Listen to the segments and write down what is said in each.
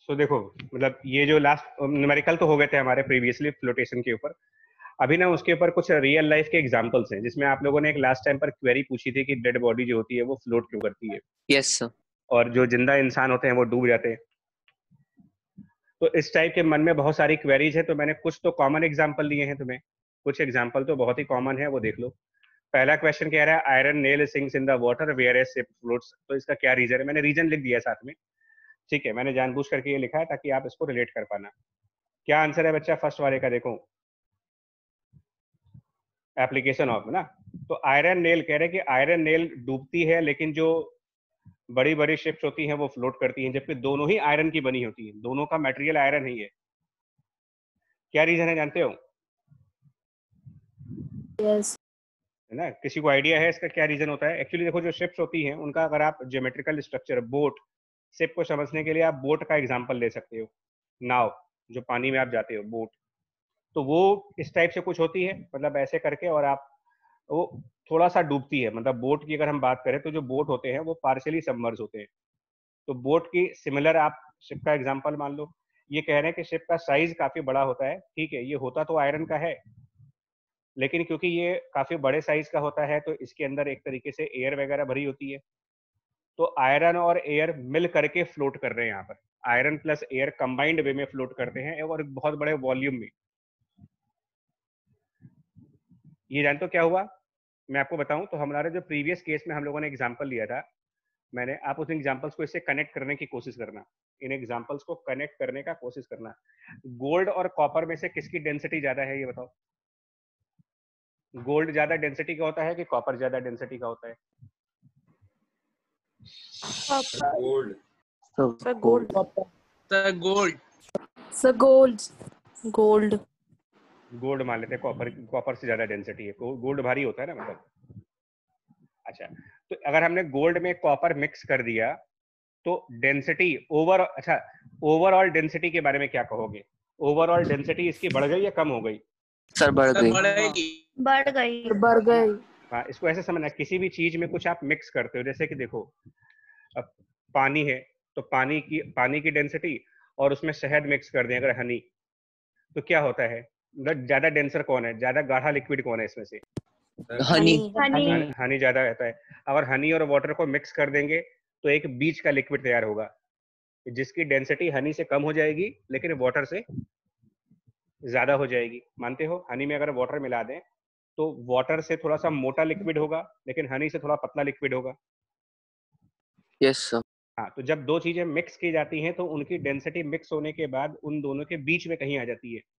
तो देखो मतलब ये जो लास्ट न्यूमेरिकल तो हो गए थे हमारे प्रीवियसली फ्लोटेशन के ऊपर, अभी ना उसके ऊपर कुछ रियल लाइफ के एग्जांपल्स हैं, जिसमें आप लोगों ने एक लास्ट टाइम पर क्वेरी पूछी थी कि डेड बॉडी जो होती है वो फ्लोट क्यों करती है। Yes sir. और जो जिंदा इंसान होते हैं वो डूब जाते हैं। तो इस टाइप के मन में बहुत सारी क्वेरीज है, तो मैंने कुछ तो कॉमन एग्जाम्पल लिए हैं तुम्हें, कुछ एग्जाम्पल तो बहुत ही कॉमन है, वो देख लो। पहला क्वेश्चन कह रहा है iron nail sinks in the water whereas ship floats. तो इसका क्या रीजन है, मैंने रीजन लिख दिया साथ में, ठीक है, मैंने जानबूझ करके ये लिखा है ताकि आप इसको रिलेट कर पाना। क्या आंसर है बच्चा फर्स्ट वाले का, देखो एप्लीकेशन ऑफ ना। तो आयरन नेल कह रहे हैं कि आयरन नेल डूबती है, लेकिन जो बड़ी बड़ी शिप्स होती हैं वो फ्लोट करती हैं, जबकि दोनों ही आयरन की बनी होती हैं, दोनों का मटेरियल आयरन ही है। क्या रीजन है जानते हो? यस है ना, किसी को आइडिया है इसका क्या रीजन होता है? एक्चुअली देखो जो शिप्स होती हैं उनका अगर आप ज्योमेट्रिकल स्ट्रक्चर, बोट, शिप को समझने के लिए आप बोट का एग्जांपल ले सकते हो, नाव जो पानी में आप जाते हो, बोट। तो वो इस टाइप से कुछ होती है, मतलब ऐसे करके, और आप वो थोड़ा सा डूबती है। मतलब बोट की अगर हम बात करें तो जो बोट होते हैं वो पार्शियली सबमर्ज होते हैं। तो बोट की सिमिलर आप शिप का एग्जांपल मान लो। ये कह रहे हैं कि शिप का साइज काफी बड़ा होता है, ठीक है, ये होता तो आयरन का है, लेकिन क्योंकि ये काफी बड़े साइज का होता है तो इसके अंदर एक तरीके से एयर वगैरह भरी होती है। तो आयरन और एयर मिल करके फ्लोट कर रहे हैं यहाँ पर, iron plus air combined way में फ्लोट करते हैं और एक बहुत बड़े वॉल्यूम में। ये जानते हो क्या हुआ, मैं आपको बताऊं तो हमारे जो प्रीवियस केस में हम लोगों ने एग्जांपल लिया था, मैंने, आप उस एग्जांपल्स को इससे कनेक्ट करने की कोशिश करना, इन एग्जांपल्स को कनेक्ट करने का कोशिश करना। गोल्ड और कॉपर में से किसकी डेंसिटी ज्यादा है ये बताओ? गोल्ड ज्यादा डेंसिटी का होता है कि कॉपर ज्यादा डेंसिटी का होता है? Gold sir gold sir gold. Sir gold gold gold मान लेते हैं, कॉपर से ज्यादा डेंसिटी है, गोल्ड भारी होता है ना मतलब। अच्छा, तो अगर हमने गोल्ड में कॉपर मिक्स कर दिया तो डेंसिटी अच्छा, ओवरऑल डेंसिटी के बारे में क्या कहोगे? ओवरऑल डेंसिटी इसकी बढ़ गई या कम हो गई? सर बढ़ गई। बढ़ गई। हाँ, इसको ऐसे समझना, किसी भी चीज में कुछ आप मिक्स करते हो, जैसे कि देखो अब पानी है तो पानी की डेंसिटी, और उसमें शहद मिक्स कर दें अगर हनी, तो क्या होता है? मतलब ज्यादा डेंसर कौन है, ज्यादा गाढ़ा लिक्विड कौन है इसमें से? हनी। हनी ज्यादा रहता है। अगर हनी और वाटर को मिक्स कर देंगे तो एक बीच का लिक्विड तैयार होगा, जिसकी डेंसिटी हनी से कम हो जाएगी लेकिन वाटर से ज्यादा हो जाएगी। मानते हो? हनी में अगर वाटर मिला दें तो वाटर से थोड़ा सा मोटा लिक्विड होगा लेकिन हनी से थोड़ा पतला लिक्विड होगा। Yes sir. हाँ, तो जब दो चीजें मिक्स की जाती हैं तो उनकी डेंसिटी मिक्स होने के बाद उन दोनों के बीच में कहीं आ जाती है।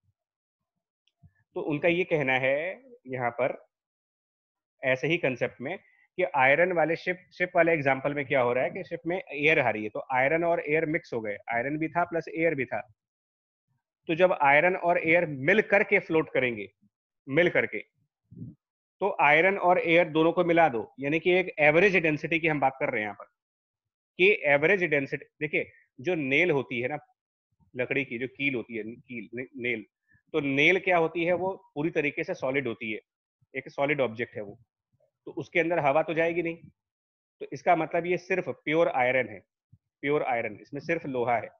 तो उनका ये कहना है यहाँ पर ऐसे ही कंसेप्ट में कि आयरन वाले शिप वाले एग्जांपल में क्या हो रहा है कि शिप में एयर आ रही है, तो आयरन और एयर मिक्स हो गए, आयरन भी था प्लस एयर भी था। तो जब आयरन और एयर मिल करके फ्लोट करेंगे, मिल करके, तो आयरन और एयर दोनों को मिला दो, यानी कि एक एवरेज डेंसिटी की हम बात कर रहे हैं यहाँ पर कि एवरेज डेंसिटी। देखिए जो नेल होती है ना, लकड़ी की जो कील होती है, कील नेल, तो नेल क्या होती है, वो पूरी तरीके से सॉलिड होती है, एक सॉलिड ऑब्जेक्ट है वो, तो उसके अंदर हवा तो जाएगी नहीं। तो इसका मतलब ये सिर्फ प्योर आयरन है, प्योर आयरन, इसमें सिर्फ लोहा है।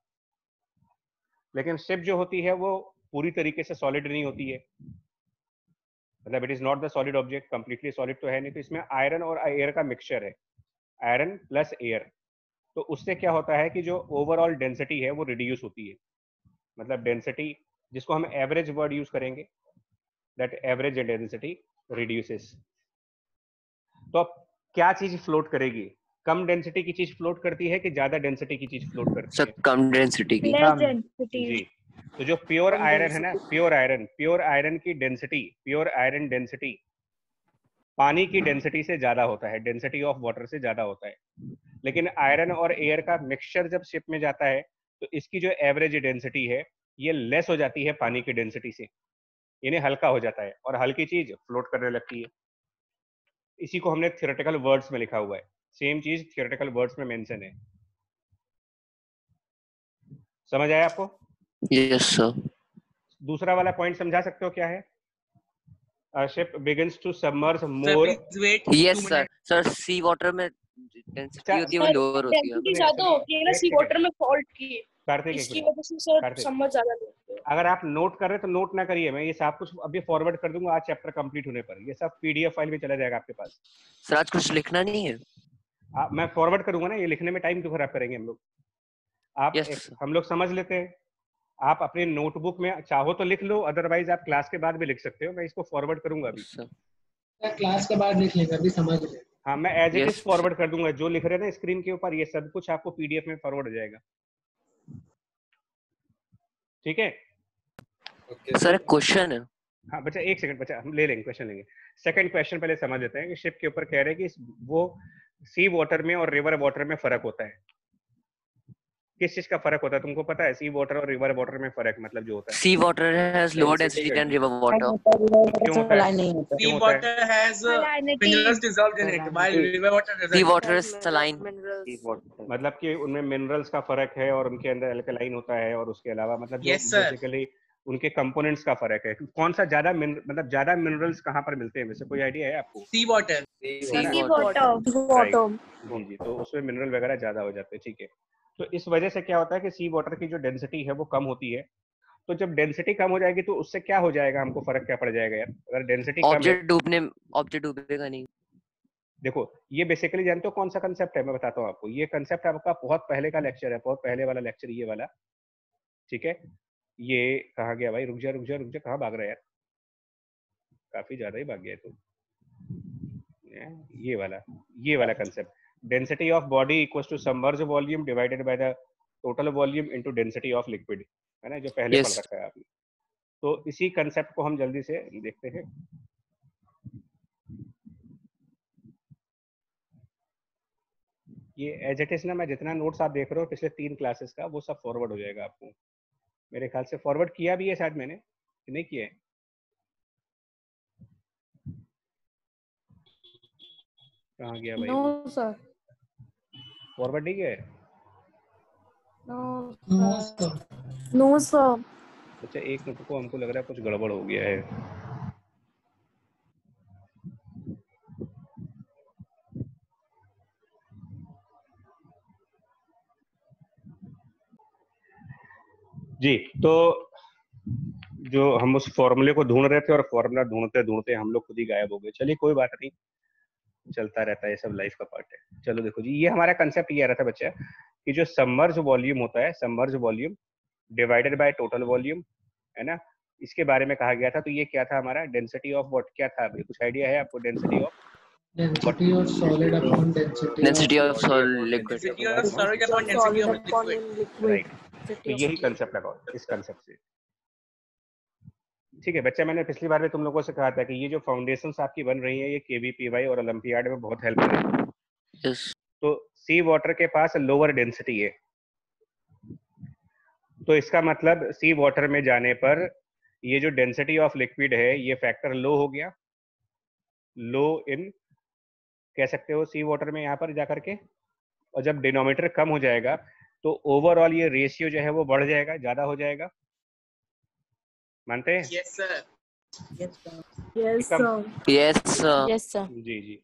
लेकिन शिप जो होती है वो पूरी तरीके से सॉलिड नहीं होती है, मतलब it is not the solid object, completely solid तो है नहीं। तो इसमें आयरन और एयर का मिक्सचर है, आयरन प्लस एयर। तो उससे क्या होता है कि जो ओवरऑल डेंसिटी है वो रिड्यूस होती है, मतलब डेंसिटी जिसको हम एवरेज वर्ड यूज करेंगे, दैट एवरेज डेंसिटी रिड्यूसेस। तो अब क्या चीज फ्लोट करेगी? कम डेंसिटी की चीज फ्लोट करती है कि ज्यादा डेंसिटी की चीज फ्लोट करती है? सर कम डेंसिटी की। जी, तो जो प्योर आयरन है ना, प्योर आयरन की डेंसिटी, प्योर आयरन डेंसिटी पानी की डेंसिटी से ज्यादा होता है, डेंसिटी ऑफ वाटर से ज्यादा होता है। लेकिन आयरन और एयर का मिक्सचर जब शिप में जाता है तो इसकी जो एवरेज डेंसिटी है ये लेस हो जाती है पानी की डेंसिटी से, यानी हल्का हो जाता है, और हल्की चीज फ्लोट करने लगती है। इसी को हमने थियोरेटिकल वर्ड्स में लिखा हुआ है, सेम चीज थियोरेटिकल वर्ड्स में मेंशन है। समझ आया आपको? Yes sir. दूसरा वाला पॉइंट समझा सकते हो क्या है? A ship begins to submerge more. Yes sir. Sir sea water में डेंसिटी होती है वो लोअर होती है। डेंसिटी ज्यादा होती है ना सी वाटर में, सॉल्ट की कार्तिक एक इसकी मिनट, वजह से सर कार्तिक समझ ज्यादा लगती है। अगर आप नोट कर रहे हैं तो नोट ना करिए, मैं ये सब कुछ अभी फॉरवर्ड कर दूंगा आज चैप्टर कंप्लीट होने पर, ये सब पीडीएफ फाइल में चला जाएगा आपके पास। सर आज कुछ लिखना नहीं है? मैं फॉरवर्ड करूंगा ना, ये लिखने में टाइम क्यों खराब करेंगे हम लोग। यस हम लोग समझ लेते हैं, आप अपने नोटबुक में चाहो तो लिख लो, अदरवाइज आप क्लास के बाद भी लिख सकते हो, मैं इसको फॉरवर्ड करूंगा अभी। सर क्लास के बाद लिख लेंगे, अभी समझ ले। हाँ मैं as it is yes forward कर दूंगा, जो लिख रहे हैं ना स्क्रीन के ऊपर ये सब कुछ आपको पीडीएफ में फॉरवर्ड हो जाएगा, ठीक है। सर क्वेश्चन है। हाँ बच्चा एक सेकंड, बच्चा हम ले लेंगे, क्वेश्चन लेंगे। सेकंड क्वेश्चन पहले समझ लेते हैं कि शिप के ऊपर कह रहे हैं कि वो सी वाटर में और रिवर वाटर में फर्क होता है। किस चीज का फर्क होता है तुमको पता है? सी वाटर और रिवर वाटर में फर्क मतलब जो होता है, sea water has lower density than river water. क्यों होता है? क्यों होता है? Seawater has minerals dissolved in it, while river water sea doesn't. Water is saline. मतलब कि उनमें मिनरल्स का फर्क है और उनके अंदर अल्कलाइन होता है, और उसके अलावा मतलब जो Yes, sir. बेसिकली उनके कंपोनेंट्स का फर्क है। कौन सा ज्यादा मतलब ज्यादा मिनरल्स कहाँ पर मिलते हैं, वैसे कोई आइडिया है आपको? Seawater. सी वाटर जी जी, तो उसमें मिनरल वगैरह ज्यादा हो जाते हैं, ठीक है। तो इस वजह से क्या होता है कि सी वाटर की जो डेंसिटी है वो कम होती है। तो जब डेंसिटी कम हो जाएगी तो उससे क्या हो जाएगा, हमको फर्क क्या पड़ जाएगा यार, अगर डेंसिटी कम है। ऑब्जेक्ट डूबेगा नहीं। देखो ये बेसिकली जानते हो कौन सा कंसेप्ट है, मैं बताता हूँ आपको। ये कंसेप्ट आपका बहुत पहले का लेक्चर है, बहुत पहले वाला लेक्चर ये वाला, ठीक है। ये कहाँ गया भाई, रुक जा रुक जा रुक जा, कहाँ भाग रहा है यार, काफी ज्यादा ही भाग गया है तू। ये वाला concept, density of body equals to submerge volume divided by the total volume into density of liquid, है ना, जो पहले Yes. पढ़ रखा है आपने। तो इसी कंसेप्ट को हम जल्दी से देखते हैं। ये एज इट इज ना, मैं जितना नोट्स आप देख रहे हो पिछले 3 क्लासेस का, वो सब फॉरवर्ड हो जाएगा आपको। मेरे ख्याल से फॉरवर्ड किया भी है शायद मैंने, कि नहीं किया है? कहाँ गया भाई? नो सर, फॉरवर्ड नहीं किया है? No sir. अच्छा एक मिनट को, हमको लग रहा है कुछ गड़बड़ हो गया है। जी, तो जो हम उस फॉर्मूले को ढूंढ रहे थे और फॉर्मूला ढूंढते ढूंढते हम लोग खुद ही गायब हो गए। चलिए कोई बात नहीं, चलता रहता है, ये सब लाइफ का पार्ट है। चलो देखो जी, ये हमारा कंसेप्ट ये आ रहा था बच्चा कि जो सबमर्ज वॉल्यूम होता है, submerge volume divided by total volume, है ना, इसके बारे में कहा गया था। तो ये क्या था हमारा, डेंसिटी ऑफ व्हाट क्या था अभी, कुछ आइडिया है आपको? Density of solid upon density of solid liquid. Density of solid upon density of liquid. Right, तो यही कंसेप्ट लगा इस कंसेप्ट से, ठीक है बच्चा। मैंने पिछली बार में तुम लोगों से कहा था कि ये जो फाउंडेशंस आपकी बन रही हैं ये केवीपीवाई और ओलंपियाड में बहुत हेल्प करेंगे। यस। तो सी वाटर के पास लोअर डेंसिटी है, तो इसका मतलब सी वाटर में जाने पर ये जो डेंसिटी ऑफ लिक्विड है ये फैक्टर लो हो गया, लो इन कह सकते हो सी वाटर में यहाँ पर जाकर के। और जब डिनोमिनेटर कम हो जाएगा तो ओवरऑल ये रेशियो जो है वो बढ़ जाएगा, ज्यादा हो जाएगा। मानते हैं? Yes, sir. Yes yes sir. जी जी।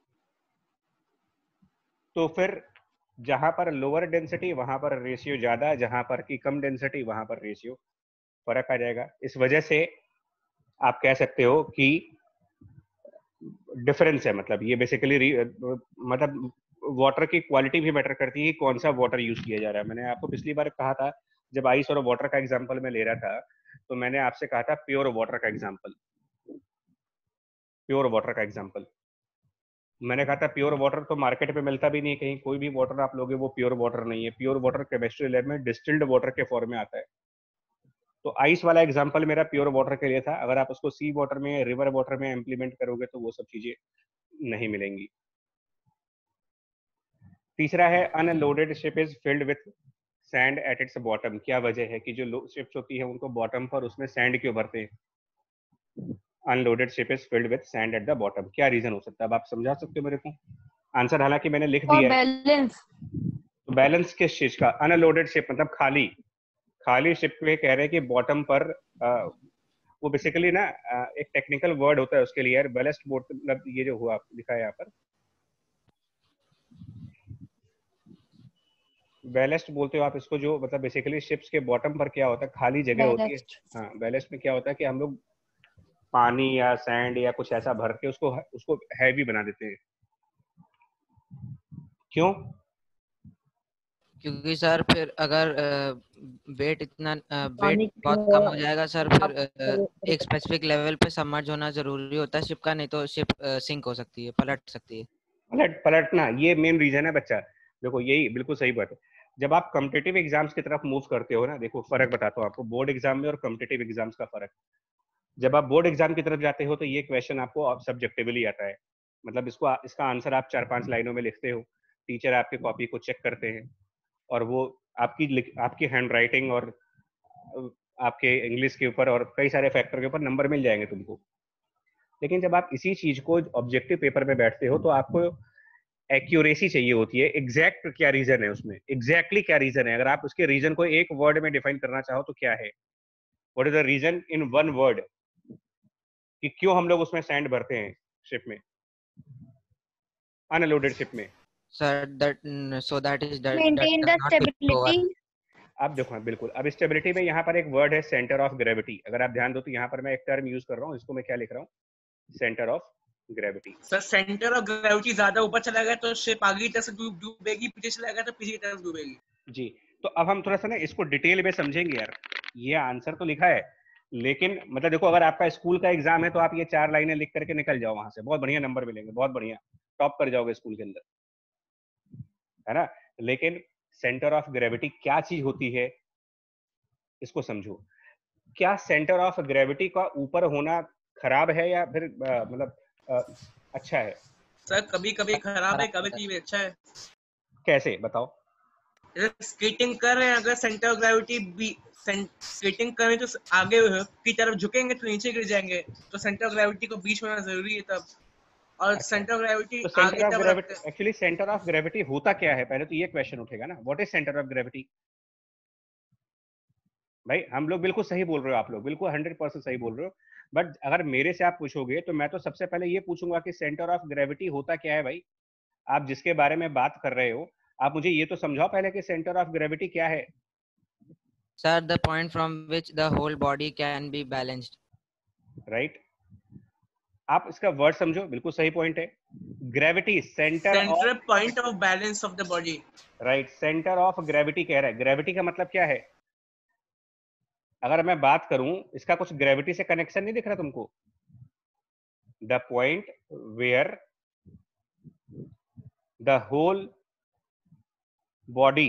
तो फिर जहां पर लोअर डेंसिटी वहां पर रेशियो ज्यादा, जहां पर की कम डेंसिटी वहां पर रेशियो फर्क आ जाएगा। इस वजह से आप कह सकते हो कि डिफरेंस है, मतलब ये बेसिकली मतलब वाटर की क्वालिटी भी मैटर करती है, कौन सा वाटर यूज किया जा रहा है। मैंने आपको पिछली बार कहा था, जब आइस और वाटर का एग्जांपल मैं ले रहा था, तो मैंने आपसे कहा था प्योर वाटर का एग्जांपल, प्योर वाटर का एग्जांपल मैंने कहा था प्योर वाटर तो मार्केट में मिलता भी नहीं कहीं, कोई भी वाटर आप लोगे वो प्योर वाटर नहीं है। प्योर वाटर केमिस्ट्री लैब में डिस्टिल्ड वाटर के फॉर्म में आता है। तो आइस वाला एग्जांपल मेरा प्योर वाटर के लिए था, अगर आप उसको सी वाटर में, रिवर वाटर में इम्प्लीमेंट करोगे तो वो सब चीजें नहीं मिलेंगी। तीसरा है unloaded ship is filled with sand at its bottom. क्या वजह है कि जो शिप्स होती है उनको बॉटम पर उसमें सैंड क्यों भरते हैं? Unloaded ship is filled with sand at the bottom, क्या रीजन हो सकता है? अब आप समझा सकते हो मेरे को? आंसर हालांकि मैंने लिख दिया है। बैलेंस। तो बैलेंस किस चीज का? अनलोडेड शिप मतलब खाली, खाली शिप पे कह रहे हैं कि बॉटम पर वो बेसिकली ना एक टेक्निकल वर्ड होता है उसके लिए यार, बैलेस्ट बोट मतलब ये जो हुआ लिखा है यहाँ पर, बैलेस्ट बोलते हो आप इसको, जो मतलब बेसिकली शिप्स के बॉटम पर क्या होता है, खाली जगह होती है। हाँ, बैलेस्ट में क्या होता है कि हम लोग पानी या सैंड या कुछ ऐसा भर के उसको उसको हैवी बना देते हैं। क्यों? क्योंकि सर फिर अगर वेट इतना वेट बहुत कम हो जाएगा सर, फिर एक स्पेसिफिक लेवल पे सबमर्ज होना जरूरी होता है शिप का, नहीं तो शिप सिंक हो सकती है, पलट सकती है। पलटना ये मेन रीजन है बच्चा। देखो यही बिल्कुल सही बात है। जब आप कॉम्पिटिटिव एग्जाम्स की तरफ मूव करते हो ना, देखो फर्क बताता हूँ आपको बोर्ड एग्जाम में और कॉम्पिटिटिव एग्जाम्स का फर्क। जब आप बोर्ड एग्जाम की तरफ जाते हो तो ये क्वेश्चन आपको सब्जेक्टिवली आता है, मतलब इसका आंसर आप 4-5 लाइनों में लिखते हो, टीचर आपकी कॉपी को चेक करते हैं और वो आपकी हैंड राइटिंग और आपके इंग्लिश के ऊपर और कई सारे फैक्टर के ऊपर नंबर मिल जाएंगे तुमको। लेकिन जब आप इसी चीज को ऑब्जेक्टिव पेपर में बैठते हो तो आपको एक्यूरेसी चाहिए होती है, एग्जैक्ट क्या रीजन है उसमें, एग्जैक्टली क्या रीजन है। अगर आप उसके रीजन को एक वर्ड में डिफाइन करना चाहो तो क्या है, what is the reason in one word, कि क्यों हम लोग उसमें सैंड भरते हैं शिप में, अनलोडेड शिप में। Sir that so that is that maintain the stability. अब देखो बिल्कुल, अब स्टेबिलिटी में यहाँ पर एक वर्ड है सेंटर ऑफ ग्रेविटी। अगर आप ध्यान दो तो यहाँ पर मैं एक टर्म यूज कर रहा हूँ, इसको मैं क्या लिख रहा हूँ, centre of gravity. Sir centre of gravity ज्यादा ऊपर चला गया तो शिप आगे की तरफ डूबेगी, पीछे चला गया तो पीछे की तरफ डूबेगी। जी, तो अब हम थोड़ा सा ना इसको डिटेल में समझेंगे यार। ये आंसर तो लिखा है, लेकिन मतलब देखो अगर आपका स्कूल का एग्जाम है तो आप ये 4 लाइनें लिख करके निकल जाओ वहां से, बहुत बढ़िया नंबर मिलेंगे, बहुत बढ़िया टॉप कर जाओगे स्कूल के अंदर, है ना। लेकिन सेंटर ऑफ ग्रेविटी क्या चीज होती है इसको समझो। क्या सेंटर ऑफ ग्रेविटी का ऊपर होना खराब है या फिर मतलब अच्छा है? सर कभी कभी खराब है, कभी कभी अच्छा है। कैसे बताओ? स्केटिंग कर रहे हैं, अगर सेंटर ऑफ ग्रेविटी भी स्केटिंग कर रहे हैं तो आगे की तरफ झुकेंगे तो नीचे गिर जाएंगे, तो सेंटर ऑफ ग्रेविटी को बीच में होना जरूरी है तब। और अच्छा, सेंटर ऑफ ग्रेविटी तो सेंटर आगे ऑफ तब ग्रेविटी, रखते हैं। एक्चुअली सेंटर ऑफ ग्रेविटी होता क्या है, पहले तो ये क्वेश्चन उठेगा ना, what is centre of gravity. भाई हम लोग बिल्कुल सही बोल रहे हो, आप लोग बिल्कुल 100% सही बोल रहे हो, बट अगर मेरे से आप पूछोगे तो मैं तो सबसे पहले ये पूछूंगा कि सेंटर ऑफ ग्रेविटी होता क्या है। भाई आप जिसके बारे में बात कर रहे हो, आप मुझे ये तो समझाओ पहले कि सेंटर ऑफ ग्रेविटी क्या है। Sir the point from which the whole body can be balanced. Right, आप इसका वर्ड समझो, बिल्कुल सही पॉइंट है। Gravity centre centre of, point of balance of the body. Right, centre of gravity कह रहा है। ग्रेविटी का मतलब क्या है? अगर मैं बात करूं, इसका कुछ ग्रेविटी से कनेक्शन नहीं दिख रहा तुमको? The point where the whole body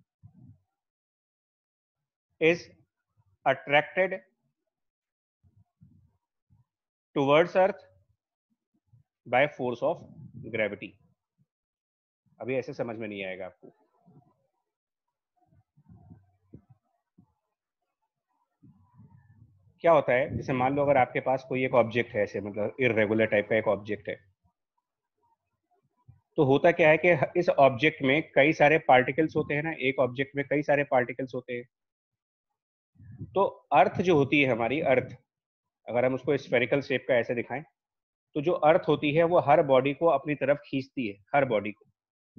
is attracted towards earth by force of gravity। अभी ऐसे समझ में नहीं आएगा आपको। क्या होता है, जैसे मान लो अगर आपके पास कोई एक ऑब्जेक्ट है, ऐसे मतलब इररेगुलर टाइप का एक ऑब्जेक्ट है, तो होता क्या है कि इस ऑब्जेक्ट में कई सारे पार्टिकल्स होते हैं ना, एक ऑब्जेक्ट में कई सारे पार्टिकल्स होते हैं। तो अर्थ जो होती है हमारी, अर्थ, अगर हम उसको स्फेरिकल शेप का ऐसे दिखाएं, तो जो अर्थ होती है वो हर बॉडी को अपनी तरफ खींचती है, हर बॉडी को।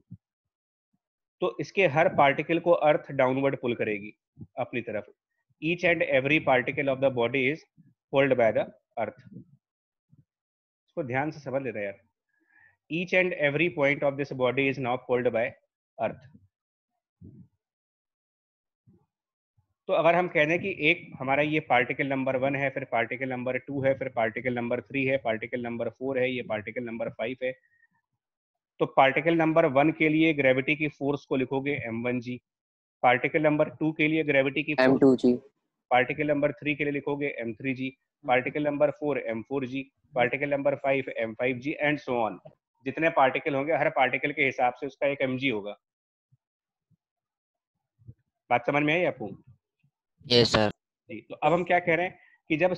तो इसके हर पार्टिकल को अर्थ डाउनवर्ड पुल करेगी अपनी तरफ। Each and every particle of the body is pulled by the earth. इसको ध्यान से समझ लेना यार। Each and every point of this body is now pulled by earth. तो अगर हम कह दें कि एक हमारा ये पार्टिकल नंबर 1 है, फिर पार्टिकल नंबर 2 है, फिर पार्टिकल नंबर 3 है, पार्टिकल नंबर 4 है, ये पार्टिकल नंबर 5 है, तो पार्टिकल नंबर 1 के लिए ग्रेविटी की फोर्स को लिखोगे m1g, पार्टिकल नंबर 2 के लिए ग्रेविटी की फोर्स, M2G, पार्टिकल नंबर 3 के लिए लिखोगे m3g, particle number 4 m4g, particle number 5 m5g and so on. जितने पार्टिकल होंगे हर पार्टिकल के हिसाब से उसका एक mg होगा। बात समझ में आई आपको? Yes sir. जी, तो अब हम क्या कह रहे हैं कि जब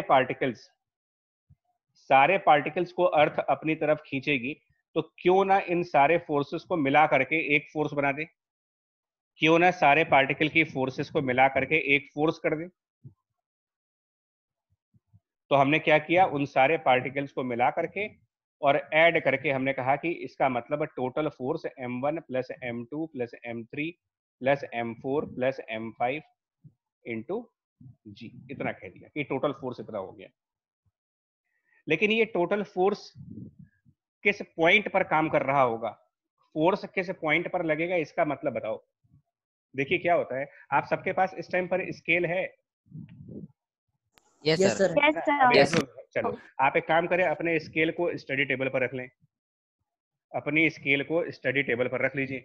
सारे पार्टिकल्स को अर्थ अपनी तरफ खींचेगी, तो क्यों ना इन सारे फोर्सेस को मिला करके एक फोर्स बना दे, क्यों ना सारे पार्टिकल की फोर्सेस को मिला करके एक फोर्स कर दे। तो हमने क्या किया, उन सारे पार्टिकल्स को मिला करके और ऐड करके हमने कहा कि इसका मतलब total force m1 plus m2 plus m3 plus M4 plus M5 into g, इतना कह दिया कि टोटल फोर्स इतना हो गया। लेकिन ये टोटल फोर्स किस पॉइंट पर काम कर रहा होगा, फोर्स किस पॉइंट पर लगेगा, इसका मतलब बताओ। देखिए क्या होता है, आप सबके पास इस टाइम पर स्केल है? Yes yes sir. Sir. Yes, अभी sir. Yes. चलो आप एक काम करें, अपने स्केल को स्टडी टेबल पर रख लें, अपनी स्केल को स्टडी टेबल पर रख लीजिए।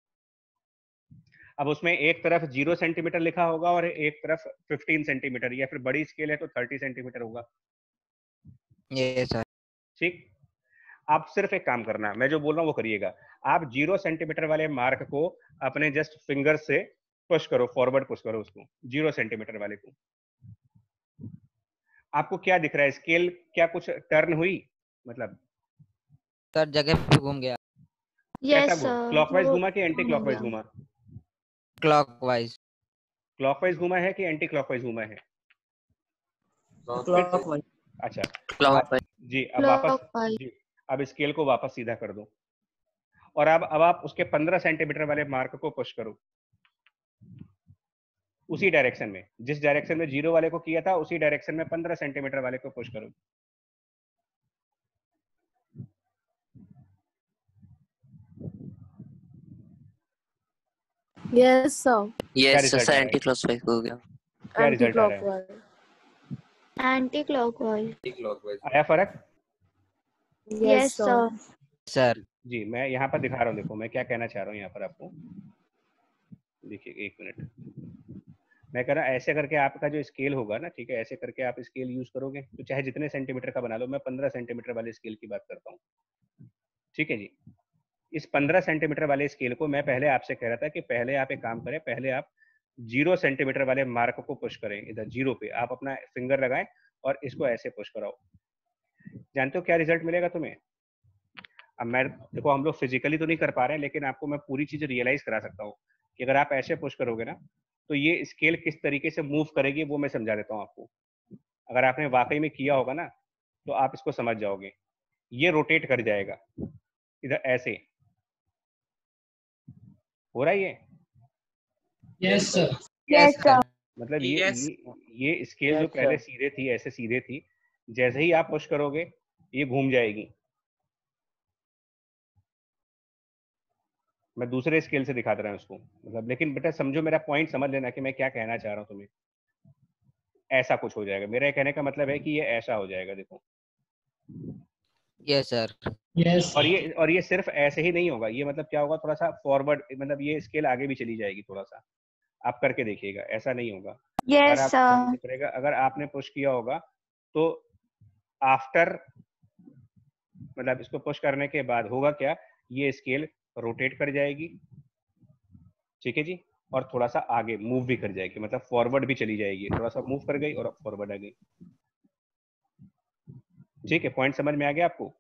अब उसमें एक तरफ 0 सेंटीमीटर लिखा होगा और एक तरफ 15 सेंटीमीटर, या फिर बड़ी स्केल है तो 30 सेंटीमीटर होगा। Yes sir. ठीक, आप सिर्फ एक काम करना, मैं जो बोल रहा हूँ वो करिएगा। आप 0 सेंटीमीटर वाले मार्क को अपने जस्ट फिंगर से पुश करो, फॉरवर्ड पुश करो उसको, 0 सेंटीमीटर वाले को। आपको क्या दिख रहा है, स्केल क्या कुछ टर्न हुई? मतलब सर जगह पे घूम गया। Yes, कैसा sir. क्लॉकवाइज वो घूमा कि एंटी क्लॉकवाइज घूम घूमा? क्लॉकवाइज। क्लॉकवाइज घूमा है कि एंटी क्लॉकवाइज घूमा है? क्लॉकवाइज। अच्छा, Clockwise. जी अब वापस, Clockwise. जी अब स्केल को वापस सीधा कर दो, और अब आप उसके 15 सेंटीमीटर वाले मार्क को पुश करो उसी डायरेक्शन में, जिस डायरेक्शन में 0 वाले को किया था उसी डायरेक्शन में 15 सेंटीमीटर वाले को पुश करो। Yes, sir. क्या Yes, रिजल्ट sir. आ रहा है? Anti-clockwise हो गया. क्या रिजल्ट आ रहा है? Anti-clockwise. Anti-clockwise. Clockwise. आया फर्क? Yes, sir. सर जी मैं यहाँ पर दिखा रहा हूँ, देखो मैं क्या कहना चाह रहा हूँ यहाँ पर आपको। देखिए एक मिनट, मैं कह रहा हूँ ऐसे करके आपका जो स्केल होगा ना, ठीक है, ऐसे करके आप स्केल यूज करोगे तो चाहे जितने सेंटीमीटर का बना लो, मैं 15 सेंटीमीटर वाले स्केल की बात करता हूँ, ठीक है जी। इस 15 सेंटीमीटर वाले स्केल को मैं पहले आपसे कह रहा था कि पहले आप एक काम करें, पहले आप 0 सेंटीमीटर वाले मार्क को पुश करें, इधर 0 पे आप अपना फिंगर लगाएं और इसको ऐसे पुश कराओ। जानते हो क्या रिजल्ट मिलेगा तुम्हें? अब मैं देखो, हम लोग फिजिकली तो नहीं कर पा रहे हैं, लेकिन आपको मैं पूरी चीज रियलाइज करा सकता हूँ कि अगर आप ऐसे पुश करोगे ना तो ये स्केल किस तरीके से मूव करेगी, वो मैं समझा देता हूँ आपको। अगर आपने वाकई में किया होगा ना तो आप इसको समझ जाओगे। ये रोटेट कर जाएगा इधर, ऐसे हो रहा है ये। Yes sir. Yes, sir. मतलब Yes. ये स्केल जो पहले सीधे थी, ऐसे सीधे थी, जैसे ही आप पुश करोगे ये घूम जाएगी। मैं दूसरे स्केल से दिखा दे रहा हूँ उसको, मतलब, लेकिन बेटा समझो, मेरा पॉइंट समझ लेना कि मैं क्या कहना चाह रहा हूँ तुम्हें। ऐसा कुछ हो जाएगा, मेरा कहने का मतलब है कि ये ऐसा हो जाएगा, देखो। Yes sir. यस और ये सिर्फ ऐसे ही नहीं होगा, ये मतलब क्या होगा, थोड़ा सा फॉरवर्ड, मतलब ये स्केल आगे भी चली जाएगी थोड़ा सा। आप करके देखिएगा, ऐसा नहीं होगा। अगर Yes, आप sir. करेगा, अगर आपने पुश किया होगा तो आफ्टर, मतलब इसको पुश करने के बाद होगा क्या, ये स्केल रोटेट कर जाएगी, ठीक है जी, और थोड़ा सा आगे मूव भी कर जाएगी, मतलब फॉरवर्ड भी चली जाएगी, थोड़ा सा मूव कर गई और फॉरवर्ड आ गई। ठीक है, पॉइंट समझ में आ गया आपको?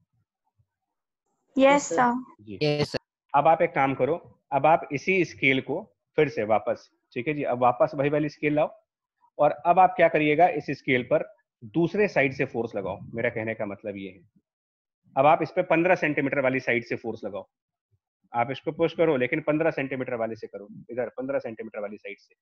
Yes, sir. जी यस सर। अब आप एक काम करो, अब आप इसी स्केल को फिर से वापस, ठीक है जी, अब वापस वही वाली स्केल लाओ, और अब आप क्या करिएगा, इस स्केल पर दूसरे साइड से फोर्स लगाओ। मेरा कहने का मतलब ये है, अब आप इस पे 15 सेंटीमीटर वाली साइड से फोर्स लगाओ। आप इसको पुश करो लेकिन 15 सेंटीमीटर वाले से करो, इधर 15 सेंटीमीटर वाली साइड से,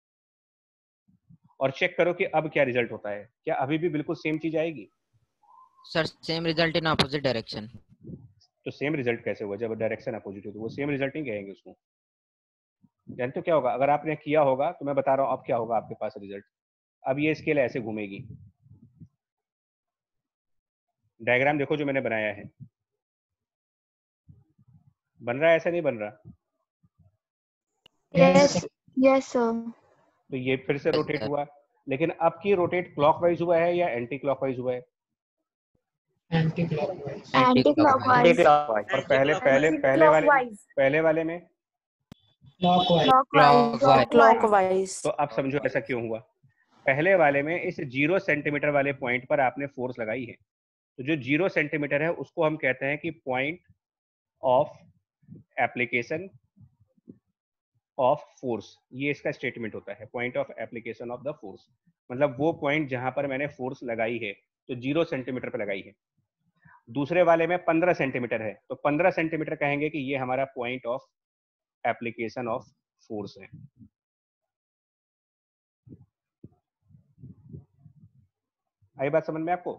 और चेक करो कि अब क्या रिजल्ट होता है। क्या अभी भी बिल्कुल सेम चीज आएगी? Sir same result in opposite direction. तो सेम रिजल्ट कैसे हुआ? जब डायरेक्शन अपोजिट हो तो वो सेम रिजल्ट नहीं कहेंगे उसको। जानते हो क्या होगा, अगर आपने किया होगा तो मैं बता रहा हूँ अब क्या होगा आपके पास रिजल्ट। अब ये स्केल ऐसे घूमेगी, डायग्राम देखो जो मैंने बनाया है, बन रहा है ऐसा नहीं बन रहा? Yes, yes, sir. तो ये फिर से रोटेट हुआ, लेकिन अब की रोटेट क्लॉकवाइज हुआ है या एंटी क्लॉकवाइज हुआ है? Anticlockwise. Anti-clockwise. और पहले पहले पहले वाले में क्लॉकवाइज। Clockwise. Clockwise. तो अब समझो ऐसा क्यों हुआ। पहले वाले में इस 0 सेंटीमीटर वाले पॉइंट पर आपने फोर्स लगाई है, तो जो 0 सेंटीमीटर है उसको हम कहते हैं कि point of application of force. ये इसका स्टेटमेंट होता है, point of application of the force, मतलब वो पॉइंट जहां पर मैंने फोर्स लगाई है, तो 0 सेंटीमीटर पर लगाई है। दूसरे वाले में 15 सेंटीमीटर है, तो 15 सेंटीमीटर कहेंगे कि ये हमारा point of application of force है। आई बात समझ में आपको?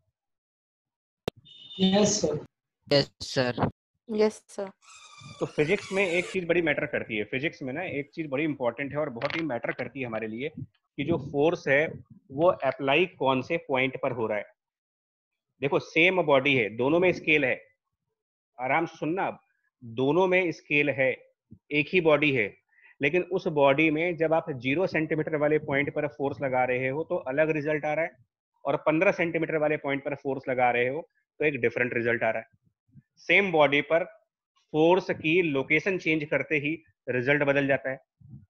Yes sir. Yes sir. Yes sir. तो फिजिक्स में एक चीज बड़ी मैटर करती है, फिजिक्स में ना एक चीज बड़ी इंपॉर्टेंट है और बहुत ही मैटर करती है हमारे लिए, कि जो फोर्स है वो अप्लाई कौन से पॉइंट पर हो रहा है। देखो सेम बॉडी है, दोनों में स्केल है, आराम से सुनना, अब दोनों में स्केल है, एक ही बॉडी है, लेकिन उस बॉडी में जब आप 0 सेंटीमीटर वाले पॉइंट पर फोर्स लगा रहे हो तो अलग रिजल्ट आ रहा है, और 15 सेंटीमीटर वाले पॉइंट पर फोर्स लगा रहे हो तो एक डिफरेंट रिजल्ट आ रहा है। सेम बॉडी पर फोर्स की लोकेशन चेंज करते ही रिजल्ट बदल जाता है।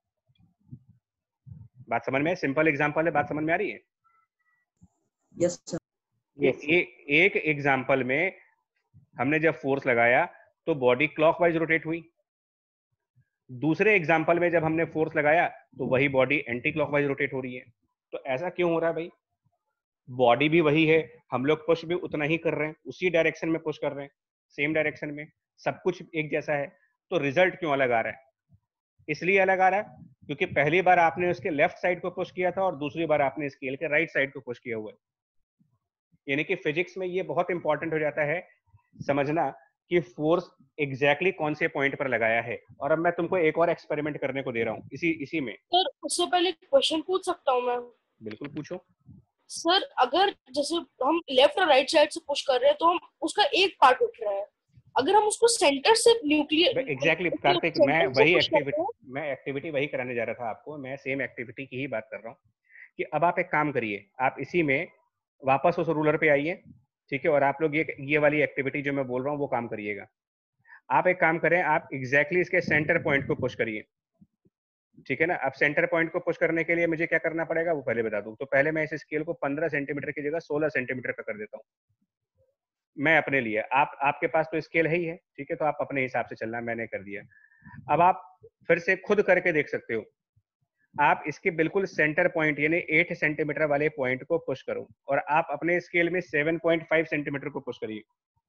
बात समझ में? सिंपल एग्जांपल है, बात समझ में आ रही है? Yes sir. एक एग्जांपल में हमने जब फोर्स लगाया तो बॉडी क्लॉकवाइज रोटेट हुई, दूसरे एग्जांपल में जब हमने फोर्स लगाया तो वही बॉडी एंटी क्लॉकवाइज रोटेट हो रही है। तो ऐसा क्यों हो रहा है भाई? बॉडी भी वही है, हम लोग पुश भी उतना ही कर रहे हैं, उसी डायरेक्शन में पुश कर रहे हैं, सेम डायरेक्शन में, सब कुछ एक जैसा है, तो रिजल्ट क्यों अलग आ रहा है? इसलिए अलग आ रहा है क्योंकि पहली बार आपने उसके लेफ्ट साइड को पुश किया था और दूसरी बार आपने स्केल के राइट साइड को पुश किया हुआ है। यानी कि फिजिक्स में ये बहुत इंपॉर्टेंट हो जाता है समझना कि फोर्स एग्जैक्टली कौन से पॉइंट पर लगाया है। और अब मैं तुमको एक और एक्सपेरिमेंट करने को दे रहा हूँ इसी में। सर उससे पहले क्वेश्चन पूछ सकता हूँ मैं? बिल्कुल पूछो। सर अगर जैसे हम लेफ्ट और राइट साइड से पुश कर रहे हैं तो हम उसका एक पार्ट उठ रहा है, अगर हम उसको सेंटर से न्यूक्लियर एग्जैक्टली कार्तिक, मैं वही एक्टिविटी वही कराने जा रहा था आपको, मैं सेम एक्टिविटी की ही बात कर रहा हूँ कि अब आप एक काम करिए, आप इसी में वापस उस रूलर पे आइए, ठीक है, और आप लोग ये वाली एक्टिविटी जो मैं बोल रहा हूँ वो काम करिएगा। आप एक काम करें, आप एग्जैक्टली इसके सेंटर पॉइंट को पुश करिए, ठीक है ना। अब सेंटर पॉइंट को पुश करने के लिए मुझे क्या करना पड़ेगा वो पहले बता दूं। तो पहले मैं इस स्केल को 15 सेंटीमीटर की जगह 16 सेंटीमीटर का कर देता हूँ मैं अपने लिए। आपके पास तो स्केल है ही है, ठीक है, तो आप अपने हिसाब से चलना, मैंने कर दिया। अब आप फिर से खुद करके देख सकते हो, आप इसके बिल्कुल सेंटर पॉइंट यानी 8 सेंटीमीटर वाले पॉइंट को पुश करो और आप अपने स्केल में 7.5 सेंटीमीटर को पुश करिए,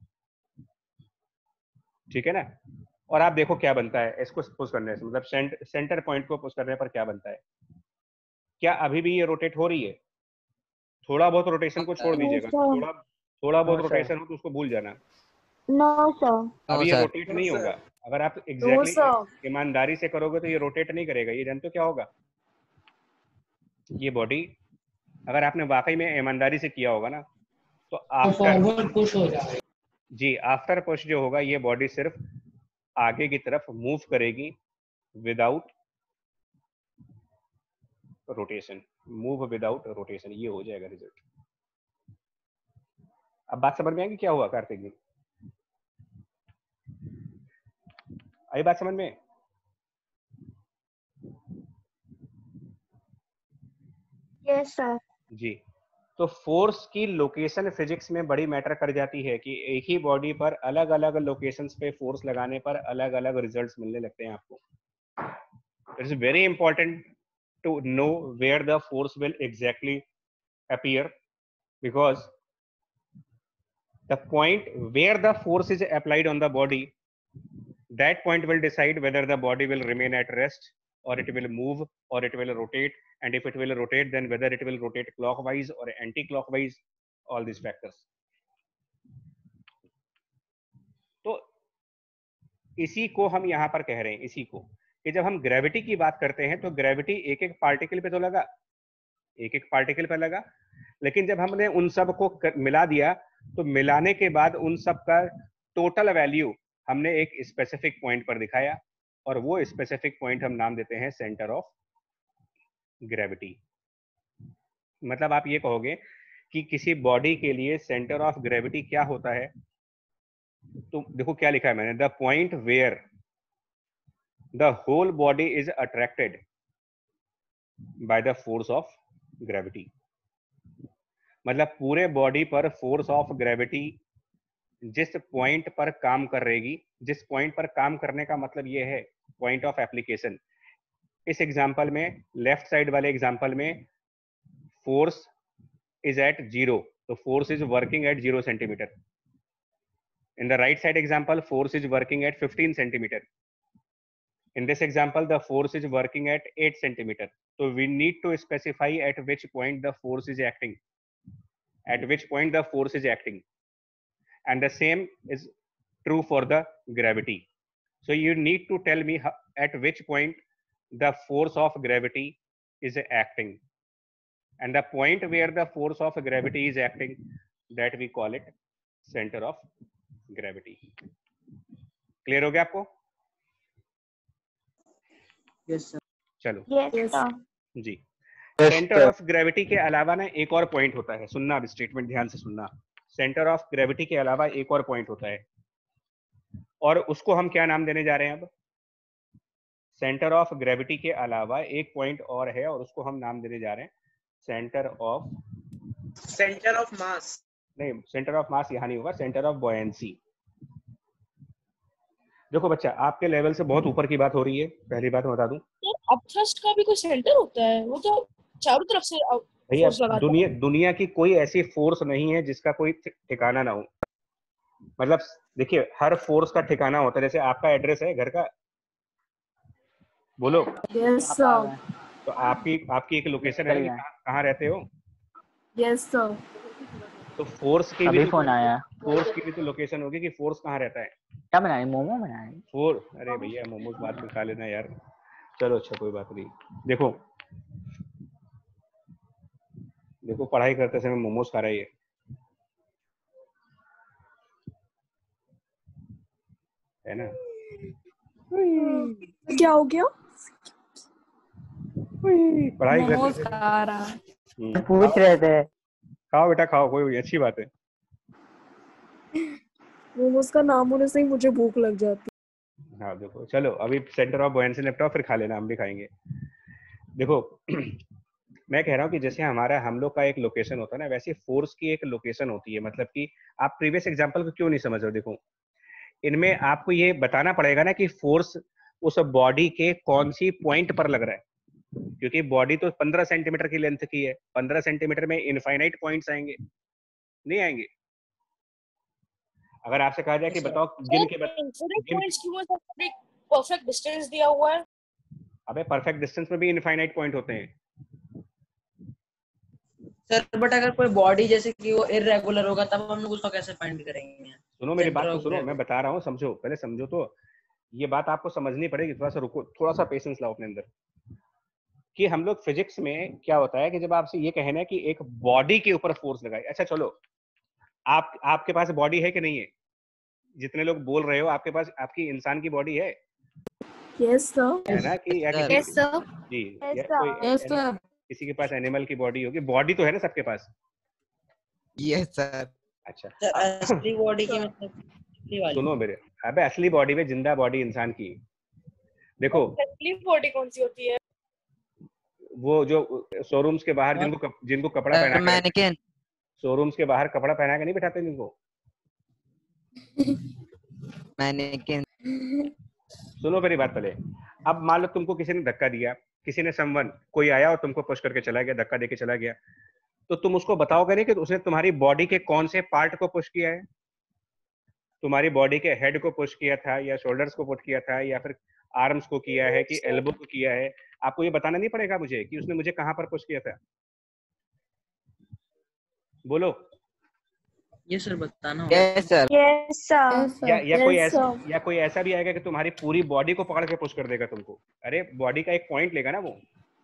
ठीक है ना। और आप देखो क्या बनता है इसको पुश करने से, मतलब सेंटर पॉइंट को पुश करने पर क्या बनता है। क्या अभी भी ये रोटेट हो रही है? थोड़ा बहुत रोटेशन को छोड़ दीजिएगा, थोड़ा बहुत रोटेशन हो तो उसको भूल जाना। No sir. अभी ये रोटेट नहीं होगा। अगर आप एग्जैक्टली ईमानदारी से करोगे तो ये रोटेट नहीं करेगा। ये जानते हो क्या होगा? ये बॉडी अगर आपने वाकई में ईमानदारी से किया होगा ना तो फॉरवर्ड पुश हो जाएगा। जी, आफ्टर पुश जो होगा ये बॉडी सिर्फ आगे की तरफ मूव करेगी without rotation, move without rotation, ये हो जाएगा रिजल्ट। अब बात समझ में आएगी क्या हुआ कार्तिक जी? आई बात समझ में? Yes sir. जी, तो फोर्स की लोकेशन फिजिक्स में बड़ी मैटर कर जाती है कि एक ही बॉडी पर अलग अलग लोकेशंस पे फोर्स लगाने पर अलग अलग रिजल्ट्स मिलने लगते हैं आपको। It is very important to know where the force will exactly appear, because the point where the force is applied on the body, that point will decide whether the body will remain at rest or it will move or it will rotate, and if it will rotate then whether it will rotate clockwise or anti-clockwise, all these factors. तो इसी को हम यहाँ पर कह रहे हैं, इसी को कि जब हम ग्रेविटी की बात करते हैं तो ग्रेविटी एक एक पार्टिकल पे तो लगा, एक एक पार्टिकल पे लगा, लेकिन जब हमने उन सब को मिला दिया तो मिलाने के बाद उन सब का टोटल वैल्यू हमने एक स्पेसिफिक पॉइंट पर दिखाया और वो स्पेसिफिक पॉइंट हम नाम देते हैं सेंटर ऑफ ग्रेविटी। मतलब आप ये कहोगे कि किसी बॉडी के लिए सेंटर ऑफ ग्रेविटी क्या होता है, तो देखो क्या लिखा है मैंने, the point where the whole body is attracted by the force of gravity. मतलब पूरे बॉडी पर फोर्स ऑफ ग्रेविटी जिस पॉइंट पर काम करेगी, जिस पॉइंट पर काम करने का मतलब ये है पॉइंट ऑफ एप्लीकेशन। इस एग्जांपल में, लेफ्ट साइड वाले एग्जांपल में फोर्स इज एट 0, तो force is working at 0 centimetre. In the right side example force is working at 15 centimetre. In this example, the force is working at 8 centimeter. So we need to specify at which point the force is acting. At which point the force is acting. And the same is true for the gravity. So you need to tell me at which point the force of gravity is acting. And the point where the force of gravity is acting, that we call it center of gravity. Clear हो गया आपको? Yes, sir. चलो Yes, sir. जी। Centre of gravity के अलावा ना एक और पॉइंट होता है, सुनना अब स्टेटमेंट ध्यान से सुनना। सेंटर ऑफ ग्रेविटी के अलावा एक और पॉइंट होता है और उसको हम क्या नाम देने जा रहे हैं अब? सेंटर ऑफ ग्रेविटी के अलावा एक पॉइंट और है और उसको हम नाम देने जा रहे हैं सेंटर ऑफ मास। नहीं, सेंटर ऑफ मास यहाँ नहीं होगा, सेंटर ऑफ बॉयंसी। देखो बच्चा, आपके लेवल से बहुत ऊपर की बात हो रही है, पहली बात मैं बता दूं। तो अपथ्रस्ट का भी कोई सेंटर होता है? वो तो चारों तरफ से भैया फोर्स लगाता है। दुनिया की कोई ऐसी फोर्स नहीं है जिसका कोई ठिकाना ना हो। मतलब देखिए, हर फोर्स का ठिकाना होता है। जैसे आपका एड्रेस है घर का, बोलो। Yes, sir. तो आपकी एक लोकेशन है कि कहाँ रहते हो। Yes, sir. तो फोर्स की अभी फोन आया। फोर्स की भी तो लोकेशन होगी कि फोर्स कहाँ रहता है। क्या बनाए? मोमो बनाए। अरे भैया, मोमोज बाद में खा लेना यार। चलो अच्छा, कोई बात नहीं। देखो पढ़ाई करते समय मोमोज खा रही है ना। क्या हो गया? पढ़ाई मोमोज करते खा रहा। पूछ रहे थे। खाओ बेटा खाओ, कोई अच्छी बात है। मोमोज का नाम होने से ही मुझे भूख लग जाती। हाँ देखो, चलो अभी सेंटर ऑफ बॉयंसी निपटाओ, फिर खा लेना, हम भी खाएंगे। देखो मैं कह रहा हूँ कि जैसे हम लोग का एक लोकेशन होता है ना, वैसे फोर्स की एक लोकेशन होती है। मतलब कि आप प्रीवियस एग्जांपल को क्यों नहीं समझ रहे? देखो, इनमें आपको ये बताना पड़ेगा ना कि फोर्स उस बॉडी के कौन सी पॉइंट पर लग रहा है, क्योंकि बॉडी तो 15 सेंटीमीटर की लेंथ की है। 15 सेंटीमीटर में इनफाइनाइट पॉइंट्स आएंगे? नहीं आएंगे। अगर आपसे कहा जाए कि बताओ गिन के परफेक्ट डिस्टेंस दिया हुआ है। अबे परफेक्ट डिस्टेंस में भी इनफाइनाइट पॉइंट होते हैं सर, बट अगर कोई बॉडी जैसे कि वो इररेगुलर होगा तब हम लोग उसको कैसे फाइंड करेंगे? सुनो मेरी बात तो सुनो, मैं बता रहा हूँ, समझो, पहले समझो। तो ये बात आपको समझनी पड़ेगी, थोड़ा सा रुको, थोड़ा सा पेशेंस लाओ अपने अंदर। कि हम लोग फिजिक्स में क्या होता है कि जब आपसे ये कहना है कि एक बॉडी के ऊपर फोर्स लगाए। अच्छा चलो, आपके पास बॉडी है कि नहीं है? जितने लोग बोल रहे हो, आपके पास आपकी इंसान की बॉडी है? Yes, sir. है ना? कि या किसी Yes, sir. जी, Yes, या sir. कोई Yes, sir. किसी के पास एनिमल की बॉडी होगी। बॉडी तो है ना सबके पास? Yes sir. अच्छा, असली बॉडी की मतलब सुनो मेरे, अबे असली बॉडी में जिंदा बॉडी इंसान की। देखो असली बॉडी कौन सी होती है? वो जो शोरूम्स के बाहर जिनको कपड़ा पहना के मैनिक्विन। शोरूम्स के बाहर कपड़ा पहना के नहीं बिठाते जिनको। मैनिक्विन। सुनो मेरी बात पहले। अब मान लो तुमको किसी ने धक्का दिया, किसी ने कोई आया और तुमको पुश करके चला गया, धक्का देके चला गया, तो तुम उसको बताओगे नहीं कि उसने तुम्हारी बॉडी के कौन से पार्ट को पुश किया है? तुम्हारी बॉडी के हेड को पुश किया था, या शोल्डर्स को पुश किया था, या फिर आर्म्स को किया है, कि एल्बो को किया है? आपको ये बताना नहीं पड़ेगा मुझे कि उसने मुझे कहां पर पुश किया था? बोलो। ये सर बताना। Yes sir. Yes, sir. या कोई ऐसा भी आएगा कि तुम्हारी पूरी बॉडी को पकड़ के पुश कर देगा तुमको? अरे बॉडी का एक पॉइंट लेगा ना वो।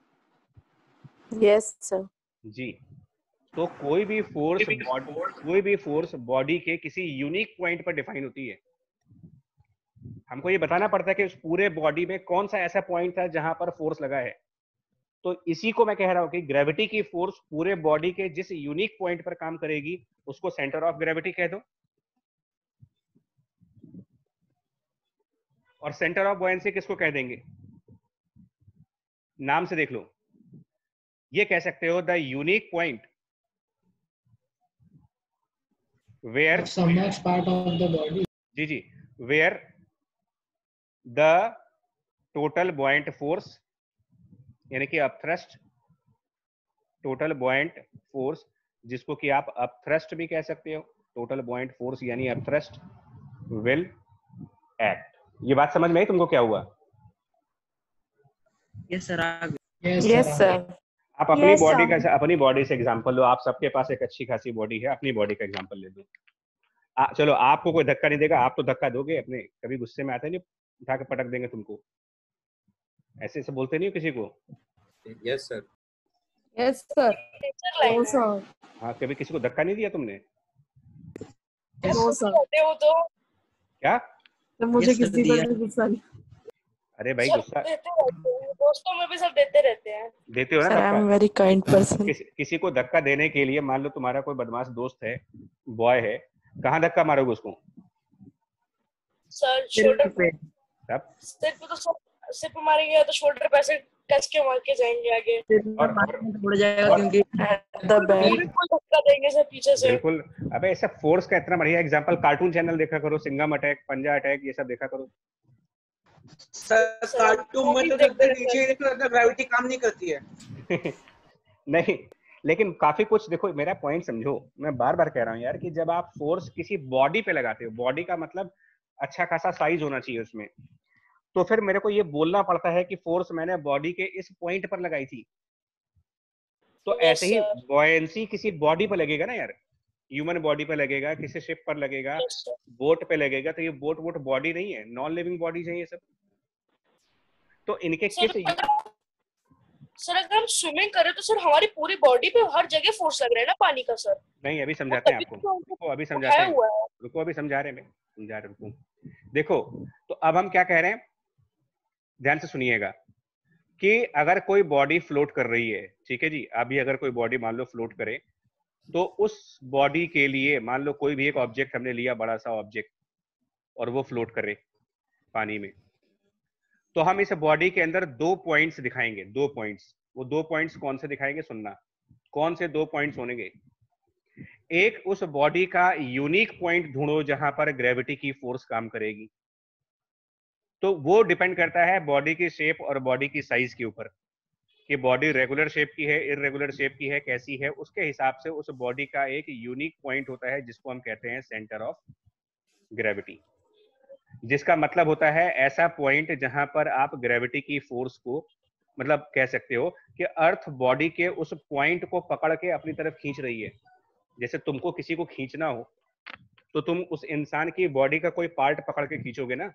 Yes, sir. जी, तो कोई भी फोर्स बॉडी के किसी यूनिक पॉइंट पर डिफाइन होती है। हमको ये बताना पड़ता है कि उस पूरे बॉडी में कौन सा ऐसा पॉइंट था जहां पर फोर्स लगा है। तो इसी को मैं कह रहा हूं कि ग्रेविटी की फोर्स पूरे बॉडी के जिस यूनिक पॉइंट पर काम करेगी उसको सेंटर ऑफ ग्रेविटी कह दो। और सेंटर ऑफ बॉयंसी किसको कह देंगे? नाम से देख लो, ये कह सकते हो the unique point where submerged part of the body. जी where the total buoyant force, यानी कि अपथ्रस्ट, टोटल बॉयंट फोर्स, जिसको कि आप अपथ्रस्ट भी कह सकते हो, टोटल बॉयंट फोर्स यानी अपथ्रस्ट विल एक्ट। ये बात समझ में आई तुमको क्या हुआ? यस सर आ गए। Yes sir. आप अपनी Yes, बॉडी sir. का अपनी बॉडी से एग्जांपल लो। आप सबके पास एक अच्छी खासी बॉडी है, अपनी बॉडी का एग्जांपल ले दो। चलो, आपको कोई धक्का नहीं देगा, आप तो धक्का दोगे अपने, कभी गुस्से में आते नहीं, उठा के पटक देंगे तुमको, ऐसे ऐसे बोलते नहीं हो किसी को? Yes sir. Yes, sir. Nature line No, है। sir. हाँ, कभी किसी को धक्का नहीं दिया तुमने? No, sir. होते हो तो क्या? तो मुझे Yes, sir, किसी दिया। पर भी गुस्सा नहीं। अरे भाई, सब गुस्सा देते रहते हैं, दोस्तों में भी सब देते रहते हैं। देते हो ना Sir, I धक्का? am very kind person. किसी को धक्का देने के लिए, मान लो तुम्हारा कोई बदमाश दोस्त है, बॉय है, कहाँ धक्का मारोगे उसको? सर शोल्डर पे, तब सिर पे तो सिर पे मारेंगे तो शोल्डर पे ऐसे कस के मार के जाएंगे आगे। उड़ जाएगा क्योंकि The bad. बिल्कुल धक्का देंगे सर पीछे से। बिल्कुल। अबे ऐसा फोर्स का इतना बढ़िया एग्जांपल, कार्टून चैनल देखा करो, सिंघम अटैक, पंजा अटैक, ये सब देखा करो। सर कार्टून में तो सबसे नीचे देखो, ग्रेविटी काम नहीं करती है। नहीं, लेकिन काफी कुछ देखो, मेरा पॉइंट समझो, मैं बार बार कह रहा हूँ यार कि जब आप फोर्स किसी बॉडी पे लगाते हो, बॉडी का मतलब अच्छा खासा साइज होना चाहिए उसमें, तो फिर मेरे को ये बोलना पड़ता है कि फोर्स मैंने बॉडी के इस पॉइंट पर लगाई थी। तो ऐसे ही बॉयंसी किसी बॉडी पर लगेगा ना यार, ह्यूमन बॉडी पे लगेगा, किसी शिप पर लगेगा, बोट पे लगेगा, तो ये बोट बॉडी नहीं है, नॉन लिविंग बॉडीज हैं ये सब। तो इनके किस सर अगर हम स्विमिंग करें तो सर हमारी पूरी बॉडी पे हर जगह फोर्स लग रहा है ना पानी का सर। नहीं, अभी समझाते हैं आपको, रुको अभी समझाते हैं, रुको अभी समझा रहे हैं, समझा रहे रुको। देखो, तो अब हम क्या कह रहे हैं, ध्यान से सुनिएगा, कि अगर कोई बॉडी फ्लोट कर रही है, ठीक है जी, अभी अगर कोई बॉडी मान लो फ्लोट करे, तो उस बॉडी के लिए मान लो कोई भी एक ऑब्जेक्ट हमने लिया, बड़ा सा ऑब्जेक्ट, और वो फ्लोट करे पानी में, तो हम इस बॉडी के अंदर 2 पॉइंट्स दिखाएंगे, 2 पॉइंट्स। वो 2 पॉइंट्स कौन से दिखाएंगे, सुनना, कौन से 2 पॉइंट्स होंगे? एक, उस बॉडी का यूनिक पॉइंट ढूंढो जहां पर ग्रेविटी की फोर्स काम करेगी। तो वो डिपेंड करता है बॉडी की शेप और बॉडी की साइज के ऊपर, कि बॉडी रेगुलर शेप की है, इररेगुलर शेप की है, कैसी है, उसके हिसाब से उस बॉडी का एक यूनिक पॉइंट होता है जिसको हम कहते हैं सेंटर ऑफ ग्रेविटी, जिसका मतलब होता है ऐसा पॉइंट जहां पर आप ग्रेविटी की फोर्स को, मतलब कह सकते हो कि अर्थ बॉडी के उस पॉइंट को पकड़ के अपनी तरफ खींच रही है। जैसे तुमको किसी को खींचना हो, तो तुम उस इंसान की बॉडी का कोई पार्ट पकड़ के खींचोगे ना,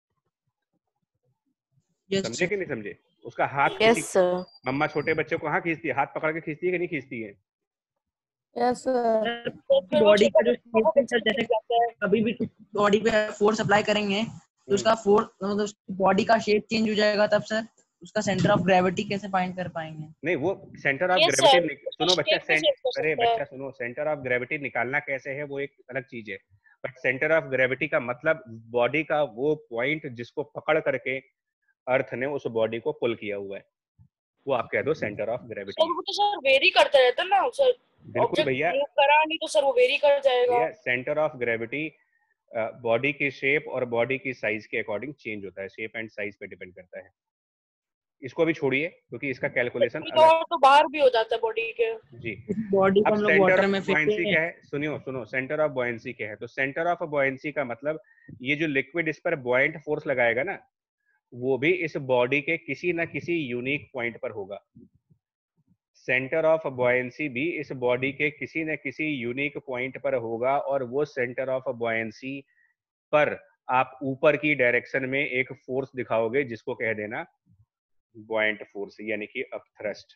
समझे कि नहीं समझे? उसका हाथ Yes, sir. मम्मा छोटे बच्चे को कहाँ खींचती है, हाथ पकड़ के खींचती है कि नहीं खींचती है? Yes, sir. बॉडी का जो शेप है सर, जैसे कभी भी बॉडी पे फोर्स अप्लाई करेंगे तो उसका फोर्स, मतलब बॉडी का शेप चेंज हो जाएगा, तब सर उसका सेंटर ऑफ ग्रेविटी कैसे फाइंड कर पाएंगे? नहीं, वो सेंटर ऑफ ग्रेविटी, सुनो बच्चा, अरे बच्चा सुनो, सेंटर ऑफ ग्रेविटी निकालना कैसे है वो एक अलग चीज है, बट सेंटर ऑफ ग्रेविटी का मतलब बॉडी का वो पॉइंट जिसको पकड़ करके अर्थ ने उस बॉडी को पुल किया हुआ है, वो आप कह दो सेंटर ऑफ ग्रेविटी। सर वो तो सर वेरी करता रहता है ना सर, बिल्कुल भैया, मूव करा नहीं तो सर वो वेरी कर जाएगा। सेंटर ऑफ ग्रेविटी बॉडी की शेप और बॉडी की साइज के अकॉर्डिंग चेंज होता है, शेप एंड साइज पे डिपेंड करता है। इसको भी छोड़िए क्योंकि इसका कैलकुलेशन अलग, तो बाहर भी हो जाता है बॉडी के जी। बॉडी को अब हम लोग सेंटर वाटर ऑफ में बॉयंसी क्या है, सुनो, सेंटर ऑफ बॉयंसी क्या है? तो सेंटर ऑफ बॉयंसी का मतलब ये जो लिक्विड इस पर बॉयंट फोर्स लगाएगा ना, वो भी इस बॉडी के किसी ना किसी यूनिक पॉइंट पर होगा। सेंटर ऑफ बॉयंसी भी इस बॉडी के किसी न किसी यूनिक पॉइंट पर होगा, और वो सेंटर ऑफ बॉयंसी पर आप ऊपर की डायरेक्शन में एक फोर्स दिखाओगे जिसको कह देना बॉयंट फोर्स, यानी कि अपथ्रस्ट।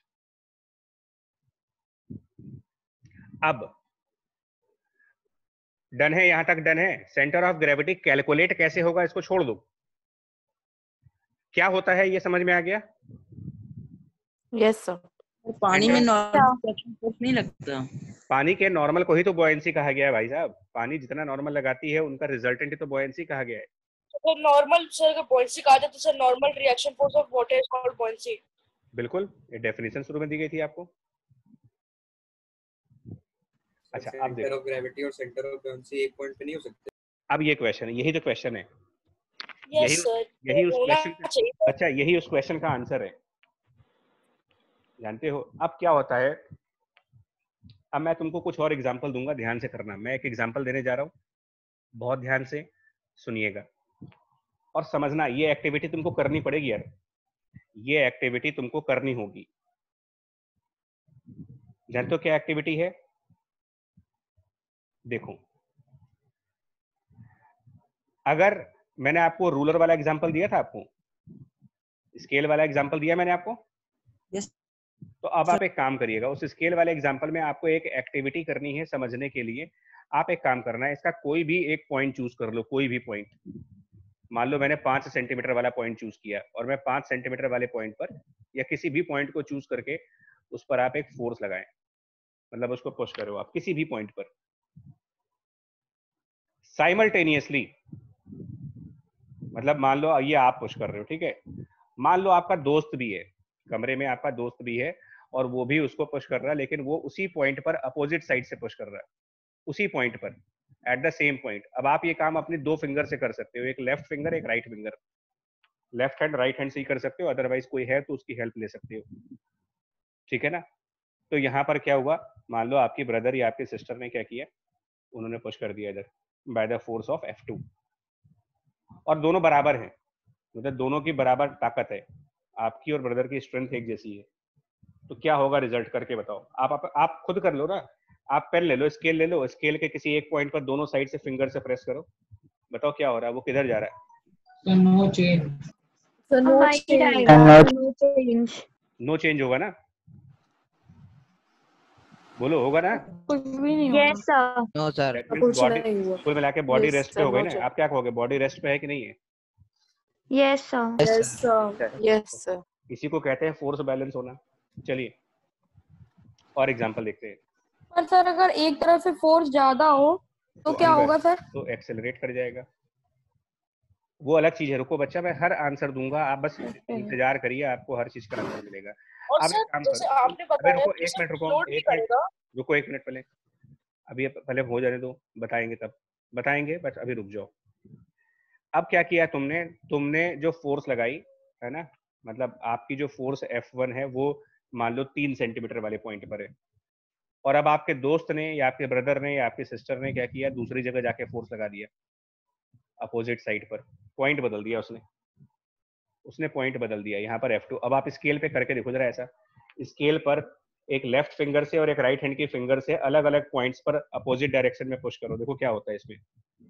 अब डन है, यहां तक डन है। सेंटर ऑफ ग्रेविटी कैलकुलेट कैसे होगा इसको छोड़ दो, क्या होता है ये समझ में आ गया? Yes, sir. पानी में नॉर्मल रिएक्शन फोर्स नहीं लगता। पानी के नॉर्मल को ही तो बॉयंसी कहा गया है भाई साहब, पानी जितना नॉर्मल लगाती है उनका रिजल्टेंट ही तो बॉयंसी कहा गया है। तो नॉर्मल सर अगर बॉयंसी कहा जाए तो sir normal reaction force of water is called buoyancy. बिल्कुल, ये डेफिनेशन शुरू में दी गई थी आपको। अच्छा, अब सेंटर ऑफ ग्रेविटी और सेंटर ऑफ बॉयंसी एक पॉइंट पे नहीं हो सकते। अब ये क्वेश्चन है, यही तो क्वेश्चन है, यस सर, यही उस क्वेश्चन, अच्छा यही उस क्वेश्चन का आंसर है, जानते हो। अब क्या होता है, अब मैं तुमको कुछ और एग्जांपल दूंगा, ध्यान से करना। मैं एक एग्जांपल देने जा रहा हूं, बहुत ध्यान से सुनिएगा और समझना, ये एक्टिविटी तुमको करनी पड़ेगी यार। ये एक्टिविटी तुमको करनी होगी। जानते हो क्या एक्टिविटी है? देखो, अगर मैंने आपको रूलर वाला एग्जांपल दिया था, आपको स्केल वाला एग्जांपल दिया मैंने आपको, यस तो अब आप एक काम करिएगा, उस स्केल वाले एग्जांपल में आपको एक एक्टिविटी करनी है समझने के लिए। आप एक काम करना है, इसका कोई भी एक पॉइंट चूज कर लो, कोई भी पॉइंट। मान लो मैंने 5 सेंटीमीटर वाला पॉइंट चूज किया, और मैं 5 सेंटीमीटर वाले पॉइंट पर या किसी भी पॉइंट को चूज करके उस पर आप एक फोर्स लगाएं, मतलब उसको पुश करो आप किसी भी पॉइंट पर साइमल्टेनियसली। मतलब मान लो ये आप पुश कर रहे हो, ठीक है, मान लो आपका दोस्त भी है, कमरे में आपका दोस्त भी है और वो भी उसको पुश कर रहा है, लेकिन वो उसी पॉइंट पर अपोजिट साइड से पुश कर रहा है, उसी पॉइंट पर, एट द सेम पॉइंट। अब आप ये काम अपनी 2 फिंगर से कर सकते हो, एक लेफ्ट फिंगर एक right finger, left hand right hand से ही कर सकते हो, अदरवाइज कोई है तो उसकी हेल्प ले सकते हो, ठीक है ना। तो यहाँ पर क्या हुआ, मान लो आपकी ब्रदर या आपकी सिस्टर ने क्या किया, उन्होंने पुश कर दिया इधर bye the force of F2, और दोनों बराबर हैं, मतलब दोनों की बराबर ताकत है, आपकी और ब्रदर की स्ट्रेंथ एक जैसी है। तो क्या होगा रिजल्ट, करके बताओ। आप खुद कर लो ना, आप पेन ले लो, स्केल ले लो, स्केल के किसी एक पॉइंट पर दोनों साइड से फिंगर से प्रेस करो, बताओ क्या हो रहा है, वो किधर जा रहा है। So no change. No change. No change होगा ना, बोलो होगा ना। कुछ भी नहीं yes sir. No sir. That means कुछ बॉडी नहीं हुआ। कुल मिला के बॉडी Yes, रेस्ट पे sir, हो गई no ना। change. आप क्या कहोगे, बॉडी रेस्ट पे है कि नहीं है? Yes sir. Yes, sir. Yes, sir. इसी को कहते हैं फोर्स बैलेंस होना। चलिए और एग्जांपल देखते हैं। पर सर अगर एक तरफ से फोर्स ज्यादा हो तो क्या अंदर होगा सर? तो एक्सेलरेट कर जाएगा, वो अलग चीज है। रुको बच्चा, मैं हर आंसर दूंगा, आप बस इंतजार करिए, आपको हर चीज का आंसर मिलेगा। और अब एक सर काम जैसे करो, आपने अबे बताया रुको कि एक सर मिनट, रुको लोड भी एक मिनट, करेगा। रुको एक मिनट, पहले अभी पहले हो जाने दो, बताएंगे तब बताएंगे, बस अभी रुक जाओ। अब क्या किया तुमने, तुमने जो फोर्स लगाई है ना, मतलब आपकी जो फोर्स F1 है वो मान लो 3 सेंटीमीटर वाले पॉइंट पर है, और अब आपके दोस्त ने या आपके ब्रदर ने या आपकी सिस्टर ने क्या किया, दूसरी जगह जाके फोर्स लगा दिया अपोजिट साइड पर, पॉइंट बदल दिया उसने पॉइंट बदल दिया यहाँ पर F2। अब आप स्केल पे करके देखो जरा, ऐसा स्केल पर एक लेफ्ट फिंगर से और एक राइट हैंड की फिंगर से अलग अलग पॉइंट्स पर अपोजिट डायरेक्शन में पुश करो, देखो क्या होता है इसमें।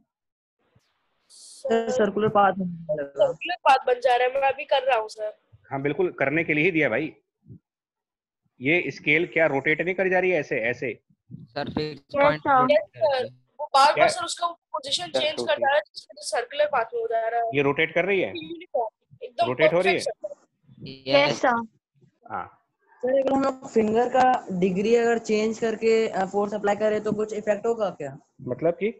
सर्कुलर पाथ सर्कुलर पाथ बन जा रहा है, मैं अभी कर रहा हूँ सर। हाँ बिल्कुल, करने के लिए ही दिया भाई। ये स्केल क्या रोटेट नहीं कर जा रही है ऐसे ऐसे? Sir fix Yes, point sir. Rotate Yes, कर sir. रही है। वो बार क्या बार सर उसका पोजीशन चेंज कर जा रहा है, जिसके वजह से सर्कुलर पाथ में हो जा रहा है। ये रोटेट कर रही है, यूनिफॉर्म एकदम रोटेट हो रही है। Perfect sir. Yes sir. हाँ सर अगर हम लोग फिंगर का डिग्री अगर चेंज करके फोर्स अप्लाई करें तो कुछ इफेक्ट होगा क्या? मतलब कि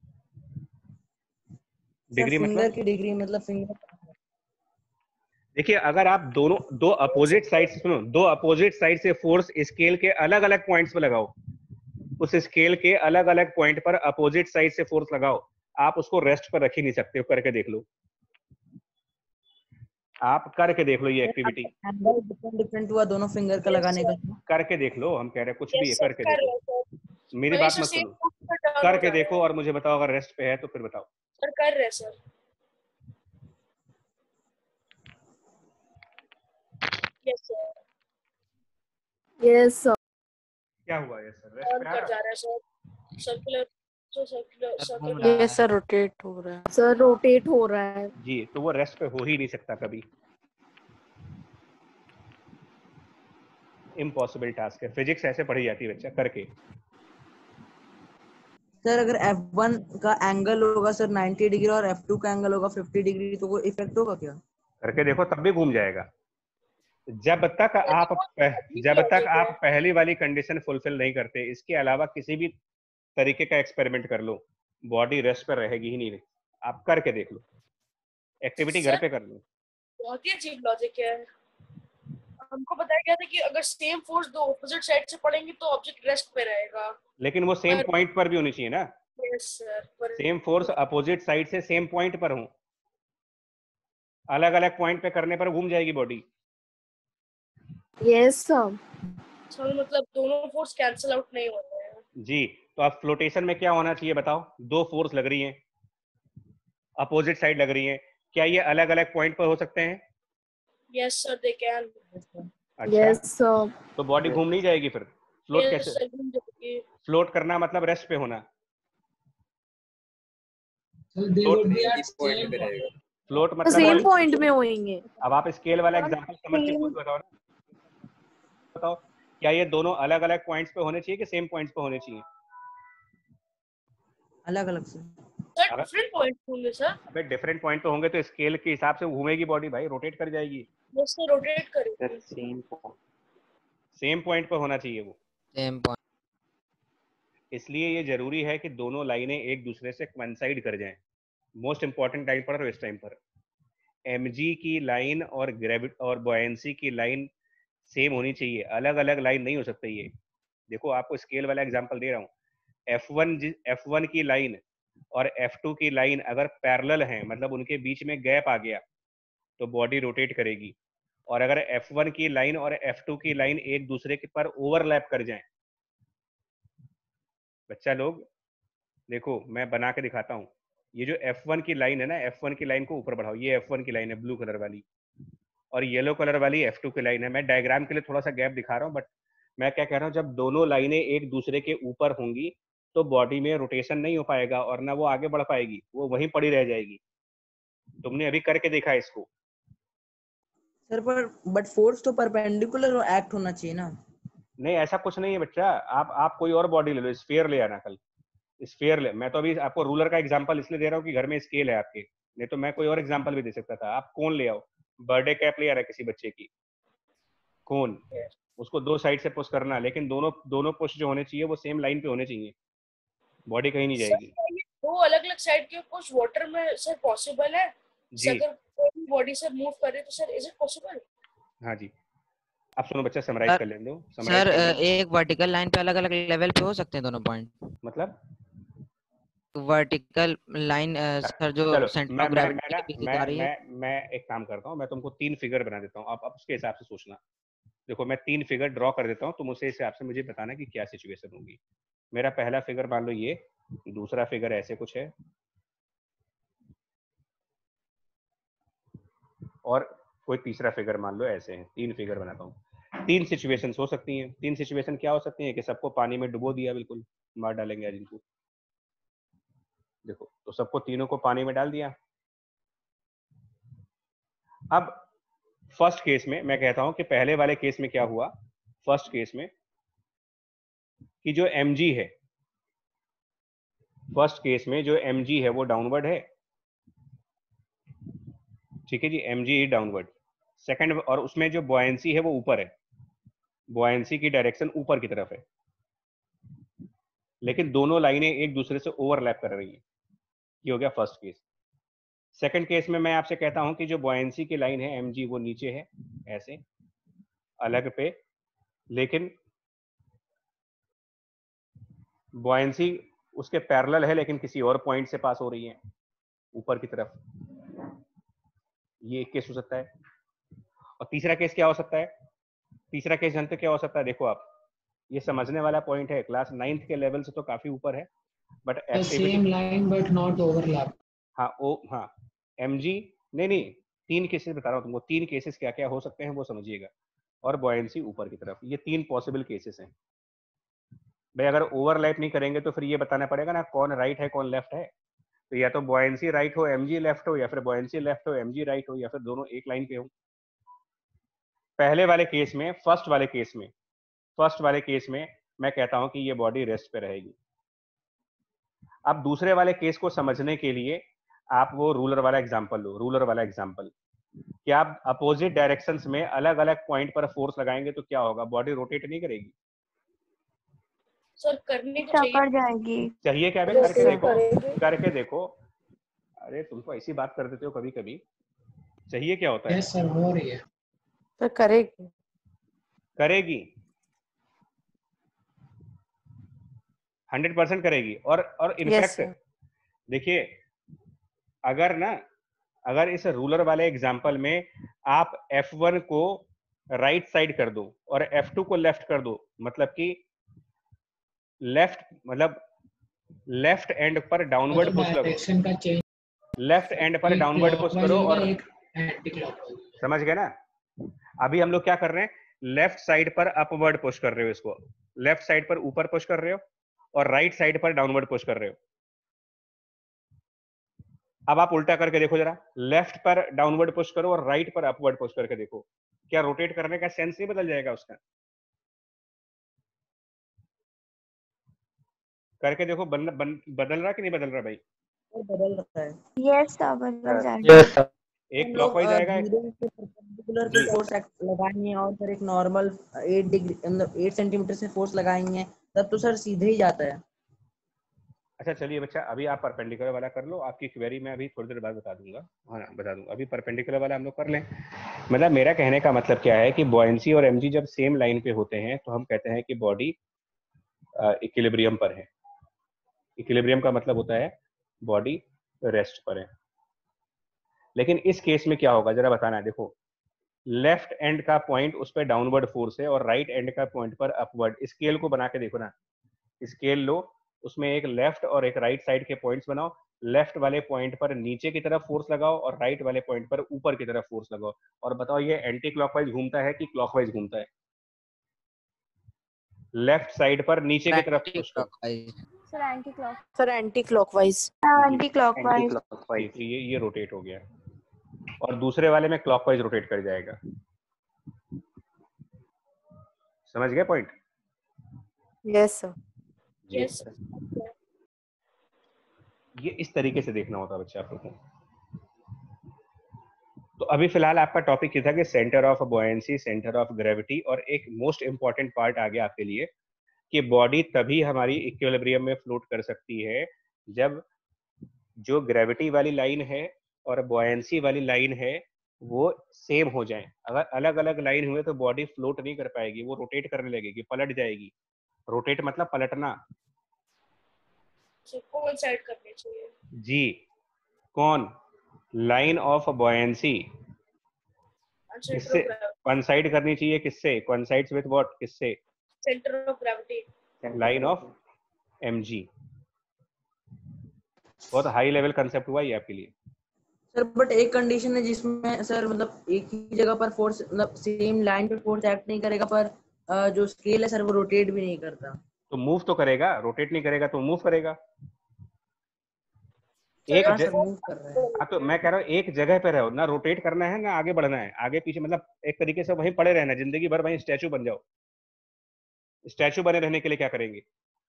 डिग्री फिंगर मतलब की डिग्री मतलब फिंगर। देखिए, अगर आप दोनों दो अपोजिट साइड से, सुनो, दो अपोजिट साइड से फोर्स स्केल के अलग अलग पॉइंट्स पर लगाओ, उस स्केल के अलग अलग पॉइंट पर अपोजिट साइड से फोर्स लगाओ, आप उसको रेस्ट पर रख ही नहीं सकते हो। करके देख लो, आप करके देख लो ये एक्टिविटी, एंगल डिफरेंट हुआ दोनों फिंगर का लगाने का। करके देख लो। हम कह रहे हैं कुछ भी है, यस सर, करके कर रहे देखो, हैं सर। मेरी वही बात सर मत सेम सुनो, फोर्स पर टर्न हो करके जा रहा देखो है। और मुझे बताओ, अगर रेस्ट पे है तो फिर बताओ। सर कर रहे हैं sir. Yes sir. Yes, sir. क्या हुआ है सर, रेस्ट टर्न पे आ कर रहा जा है? रहा है सर। सर्कुलर जो सर्कुलर सर सर्कल घूम में। रहा Yes, sir. है। Rotate हो रहा है. Sir, rotate हो रहा है. जी, तो वो रेस्ट पे हो ही नहीं सकता कभी, इम्पॉसिबल टास्क है। फिजिक्स ऐसे पढ़ी जाती है बच्चा, करके। सर अगर F1 का एंगल होगा सर 90 डिग्री और F2 का एंगल होगा 50 डिग्री तो कोई इफेक्ट होगा क्या? करके देखो, तब भी घूम जाएगा। जब तक आप अजीब जब तक लॉजिक है। आप पहली वाली कंडीशन फुलफिल नहीं करते, इसके अलावा किसी भी तरीके का एक्सपेरिमेंट कर लो, बॉडी रेस्ट पर रहेगी ही नहीं। आप करके देख लो, एक्टिविटी घर सर पे कर लो। बहुत ही अजीब लॉजिक है। हमको बताया गया था कि अगर सेम फोर्स दो ऑपोजिट साइड से पड़ेंगे तो ऑब्जेक्ट रेस्ट पे रहेगा। लेकिन वो सेम पर पॉइंट पर भी होनी चाहिए ना, यस सर, पर सेम फोर्स अपोजिट साइड से सेम पॉइंट पर हो, अलग अलग पॉइंट पे करने पर घूम जाएगी बॉडी। Yes, sir. सर मतलब दोनों फोर्स कैंसिल आउट नहीं हो रहे हैं। जी, तो अब फ्लोटेशन में क्या होना चाहिए बताओ? दो फोर्स लग रही हैं, अपोजिट साइड लग रही हैं, क्या ये अलग अलग पॉइंट पर हो सकते हैं? Yes sir, they can. अच्छा, Yes sir. तो बॉडी घूम नहीं जाएगी फिर? फ्लोट Yes कैसे? sir. फ्लोट करना मतलब रेस्ट पे होना। So they Float would be एक at ही पॉइंट same पे point. रहेगा। फ्लोट मतलब सेम बॉडी, पॉइंट में होंगे। अब आप स्केल वाला एग्जांपल समझ के खुद बताओ ना, बताओ क्या ये दोनों अलग अलग पॉइंट्स पे होने चाहिए कि सेम पॉइंट्स पे होने चाहिए? अलग अलग से। Sir, different points होंगे sir. अबे डिफरेंट पॉइंट पे होंगे तो स्केल के हिसाब से घूमेगी बॉडी भाई, रोटेट कर जाएगी। Yes sir, rotate करेंगे. सेम पॉइंट पे होना चाहिए वो। Same point. इसलिए ये जरूरी है कि दोनों लाइनें एक दूसरे से कोइंसाइड कर जाएं। मोस्ट इंपॉर्टेंट टाइम पर और इस टाइम पर mg की लाइन और ग्रेविटी और बॉयंसी की लाइन सेम होनी चाहिए, अलग अलग लाइन नहीं हो सकती ये। देखो आपको स्केल वाला एग्जांपल दे रहा हूँ, F1 की लाइन और F2 की लाइन अगर पैरेलल हैं, मतलब उनके बीच में गैप आ गया तो बॉडी रोटेट करेगी। और अगर F1 की लाइन और F2 की लाइन एक दूसरे के पर ओवरलैप कर जाएं, बच्चा लोग देखो मैं बना के दिखाता हूँ। ये जो F1 की लाइन है ना, F1 की लाइन को ऊपर बढ़ाओ, ये F1 की लाइन है ब्लू कलर वाली, और येलो कलर वाली F2 की लाइन है। मैं डायग्राम के लिए थोड़ा सा गैप दिखा रहा हूँ, बट मैं क्या कह रहा हूँ, जब दोनों लाइनें एक दूसरे के ऊपर होंगी तो बॉडी में रोटेशन नहीं हो पाएगा और ना वो आगे बढ़ पाएगी, वो वहीं पड़ी रह जाएगी। तुमने अभी करके देखा इसको। सर पर बट फोर्स तो परपेंडिकुलर एक्ट होना चाहिए ना। नहीं ऐसा कुछ नहीं है बच्चा, आप कोई और बॉडी ले लो, स्फीयर ले आना कल, स्फीयर ले। मैं तो अभी आपको रूलर का एग्जांपल इसलिए दे रहा हूँ कि घर में स्केल है आपके, नहीं तो मैं कोई और एग्जांपल भी दे सकता था। आप कोन ले आओ, बर्थडे कैप ले आ रहा है किसी बच्चे की, कोन, उसको दो साइड से पुश करना, लेकिन दोनों पुश जो होने चाहिए वो सेम लाइन पे होने चाहिए, बॉडी कहीं नहीं Sir, जाएगी। ये दो अलग अलग साइड के कुछ वाटर में सर पॉसिबल है? जी अगर कोई बॉडी से मूव करे तो सर इज इट पॉसिबल? हाँ जी। अब सुनो बच्चा, समराइज कर लेने दो। सर एक वर्टिकल लाइन पे अलग अलग लेवल पे हो सकते हैं दोनों पॉइंट? मतलब वर्टिकल लाइन सर जो चलो सेंटर ऑफ ग्रेविटी के पीछे जा रही है। मैं एक काम करता हूँ, मैं तुमको 3 फिगर बना देता हूँ, आप उसके हिसाब से सोचना। देखो मैं 3 फिगर ड्रॉ कर देता हूँ, तुम उसे हिसाब से मुझे बताना कि क्या सिचुएशन होगी। मेरा पहला फिगर मान लो ये, दूसरा फिगर ऐसे कुछ है, और कोई तीसरा फिगर मान लो ऐसे है। 3 फिगर बनाता हूँ। 3 सिचुएशन हो सकती हैं। 3 सिचुएशन क्या हो सकती हैं कि सबको पानी में डुबो दिया, बिल्कुल मार डालेंगे आज इनको। देखो तो सबको तीनों को पानी में डाल दिया। अब फर्स्ट केस में मैं कहता हूं कि पहले वाले केस में क्या हुआ, फर्स्ट केस में कि जो mg है, फर्स्ट केस में जो mg है वो डाउनवर्ड है, ठीक है जी, mg डाउनवर्ड। सेकंड, और उसमें जो बॉयंसी है वो ऊपर है, बॉयंसी की डायरेक्शन ऊपर की तरफ है, लेकिन दोनों लाइनें एक दूसरे से ओवरलैप कर रही है। ये हो गया फर्स्ट केस। सेकंड केस में मैं आपसे कहता हूं कि जो बॉयंसी की लाइन है mg वो नीचे है ऐसे अलग पे, लेकिन बॉयंसी उसके पैरेलल है लेकिन किसी और पॉइंट से पास हो रही है ऊपर की तरफ। ये एक केस हो सकता है। और तीसरा केस क्या हो सकता है? तीसरा केस जानते क्या हो सकता है? देखो आप, ये समझने वाला पॉइंट है, क्लास 9th के लेवल से तो काफी ऊपर है, but The same line but not overlap. हाँ mg, नहीं 3 केसेस बता रहा हूँ तुमको। 3 केसेस क्या क्या हो सकते हैं वो समझिएगा। और बॉयंसी ऊपर की तरफ, ये 3 पॉसिबल केसेस हैं भाई। अगर ओवरलैप नहीं करेंगे तो फिर ये बताना पड़ेगा ना कौन राइट है कौन लेफ्ट है। तो या तो बॉयंसी राइट हो mg लेफ्ट हो, या फिर बॉयंसी लेफ्ट हो mg राइट हो, या फिर दोनों एक लाइन पे हो। पहले वाले केस में, फर्स्ट वाले केस में मैं कहता हूं कि ये बॉडी रेस्ट पे रहेगी। अब दूसरे वाले केस को समझने के लिए आप वो रूलर वाला एग्जांपल लो। रूलर वाला एग्जांपल, क्या आप अपोजिट डायरेक्शंस में अलग अलग पॉइंट पर फोर्स लगाएंगे तो क्या होगा? बॉडी रोटेट नहीं करेगी? सर करनी तो चाहिए। कर जाएगी। चाहिए क्या? करके देखो, करके देखो। अरे तुम तो ऐसी बात कर देते हो कभी कभी। चाहिए क्या होता है? Yes sir, हो रही है। तो करेगी। करेगी, 100% करेगी। और इनफैक्ट देखिए, अगर इस रूलर वाले एग्जांपल में आप F1 को राइट साइड कर दो और F2 को लेफ्ट कर दो, मतलब कि लेफ्ट एंड पर डाउनवर्ड पुश करो, डायरेक्शन का चेंज, लेफ्ट एंड पर एक डाउनवर्ड पुश क्लॉकवाइज करो होगा और एक एंटी क्लॉकवाइज। समझ गए ना? अभी हम लोग क्या कर रहे हैं, लेफ्ट साइड पर अपवर्ड पुश कर रहे हो, इसको लेफ्ट साइड पर ऊपर पुश कर रहे हो और राइट साइड पर डाउनवर्ड पुश कर रहे हो। अब आप उल्टा करके देखो जरा, लेफ्ट पर डाउनवर्ड पुश करो और राइट पर अपवर्ड पुश करके देखो, क्या रोटेट करने का सेंस नहीं बदल जाएगा उसका? करके देखो, बदल रहा कि नहीं बदल रहा भाई? बदल रहा है। यस सर, बदल जाएगा। एक क्लॉकवाइज आएगा, परपेंडिकुलर पे फोर्स लगाएंगे और फिर एक नॉर्मल 8 डिग्री मतलब 8 सेंटीमीटर से फोर्स लगाएंगे, तब तो सर सीधे ही जाता है। अच्छा चलिए बच्चा, अभी आप परपेंडिकुलर वाला कर लो, आपकी क्वेरी मैं अभी थोड़ी देर बाद बता दूंगा। हाँ बता दूंगा, अभी परपेंडिकुलर वाला हम लोग कर लें। मतलब मेरा कहने का मतलब क्या है कि बॉयंसी और एमजी जब सेम लाइन पे होते हैं तो हम कहते हैं कि बॉडी इक्विलिब्रियम पर है। इक्विलिब्रियम का मतलब होता है बॉडी रेस्ट पर है। लेकिन इस केस में क्या होगा जरा बताना है। देखो, लेफ्ट एंड का पॉइंट उस पर डाउनवर्ड फोर्स है और राइट एंड का पॉइंट पर अपवर्ड। स्केल को बना के देखो ना, स्केल लो, उसमें एक लेफ्ट और एक राइट साइड के पॉइंट्स बनाओ। लेफ्ट वाले पॉइंट पर नीचे की तरफ फोर्स लगाओ और राइट वाले पॉइंट पर ऊपर की तरफ फोर्स लगाओ, और बताओ ये एंटी क्लॉकवाइज घूमता है कि क्लॉकवाइज घूमता है? लेफ्ट साइड पर नीचे की तरफ पुश करो। Sir anti clock, sir anti clockwise, anti clockwise. तो ये रोटेट हो गया और दूसरे वाले में क्लॉकवाइज रोटेट कर जाएगा। समझ गए point? Yes sir. Yes sir. ये इस तरीके से देखना होता है बच्चा आप लोगों को। तो अभी फिलहाल आपका टॉपिक ये था कि centre of buoyancy, centre of gravity, और एक मोस्ट इंपॉर्टेंट पार्ट आ गया आपके लिए कि बॉडी तभी हमारी इक्विलिब्रियम में फ्लोट कर सकती है जब जो ग्रेविटी वाली लाइन है और बॉयंसी वाली लाइन है वो सेम हो जाए। अगर अलग अलग लाइन हुए तो बॉडी फ्लोट नहीं कर पाएगी, वो रोटेट करने लगेगी, पलट जाएगी। रोटेट मतलब पलटना कोइंसाइड करने चाहिए जी। कौन? लाइन ऑफ बॉयंसी किससे कोइंसाइड करनी चाहिए? किससे कोइंसाइड्स विद व्हाट? किससे? Centre of gravity, line of MG. बहुत हाई लेवल कंसेप्ट हुआ ये आपके लिए। सर बट एक कंडीशन है जिसमें सर मतलब एक ही जगह पर फोर्स मतलब सेम लाइन पे फोर्स एक्ट नहीं करेगा, पर जो स्केल है सर वो रोटेट भी नहीं करता। तो मूव तो करेगा, रोटेट नहीं करेगा तो मूव करेगा। एक मूव कर रहा है। तो मैं कह रहा हूँ एक जगह पे रहो ना, रोटेट करना है ना आगे बढ़ना है, आगे पीछे मतलब एक तरीके से वहीं पड़े रहना, जिंदगी भर वहीं स्टैचू बन जाओ। स्टैचू बने रहने के लिए क्या करेंगे?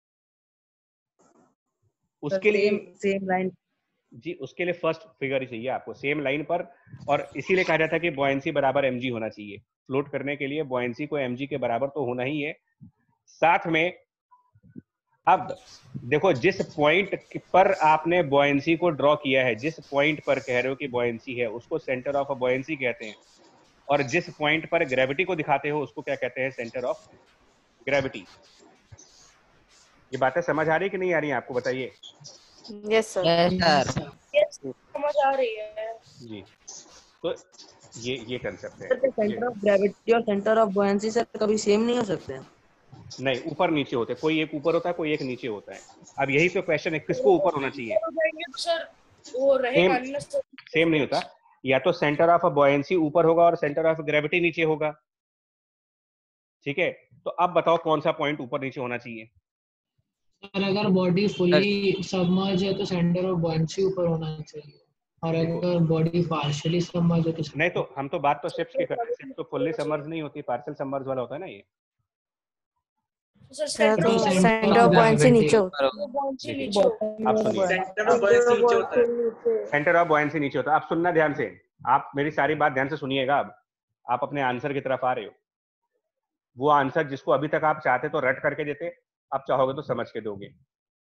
उसके लिए सेम लाइन जी, उसके लिए फर्स्ट फिगर ही चाहिए आपको सेम लाइन पर, और इसीलिए कहा जाता है कि बॉयंसी बराबर एमजी होना चाहिए। फ्लोट करने के लिए बॉयंसी को एमजी के बराबर तो होना ही है। साथ में अब देखो, जिस पॉइंट पर आपने बॉयंसी को ड्रॉ किया है, जिस पॉइंट पर कह रहे हो कि बॉयंसी है, उसको सेंटर ऑफ बॉयंसी कहते हैं, और जिस पॉइंट पर ग्रेविटी को दिखाते हो उसको क्या कहते हैं? Centre of gravity. ये बातें समझ आ रही कि नहीं आ रही आपको? बताइए। Yes sir. यस समझ आ रही है जी, तो ये कंसेप्ट है। सेंटर ऑफ ग्रेविटी और सेंटर ऑफ बॉयंसी सर कभी सेम नहीं हो सकते हैं? नहीं, ऊपर नीचे होते, कोई एक ऊपर होता है, कोई एक नीचे होता है। अब यही तो क्वेश्चन है, किसको ऊपर होना चाहिए? तो सर वो रहेगा ना सर, सेम नहीं होता, या तो सेंटर ऑफ बॉयंसी ऊपर होगा और सेंटर ऑफ ग्रेविटी नीचे होगा। ठीक है, तो अब बताओ कौन सा पॉइंट ऊपर नीचे होना चाहिए? सर अगर बॉडी फुली सबमर्ज है तो सेंटर ऑफ बॉयंसी ऊपर होना चाहिए, और अगर बॉडी पार्शियली सबमर्ज है तो नहीं, तो हम तो बात तो शिप्स की कर रहे हैं। शिप तो फुल्ली सबमर्ज नहीं होती, पार्शियल सबमर्ज वाला होता है ना ये। सेंटर ऑफ बॉयंसी नीचे होता है। आप सुनिए, सेंटर ऑफ बॉयंसी नीचे होता है। सेंटर ऑफ बॉयंसी नीचे होता है। आप सुनना ध्यान से, आप मेरी सारी बात ध्यान से सुनिएगा। अब आप अपने आंसर की तरफ आ रहे हो। वो आंसर जिसको अभी तक आप चाहते तो रट करके देते, अब चाहोगे तो समझ के दोगे।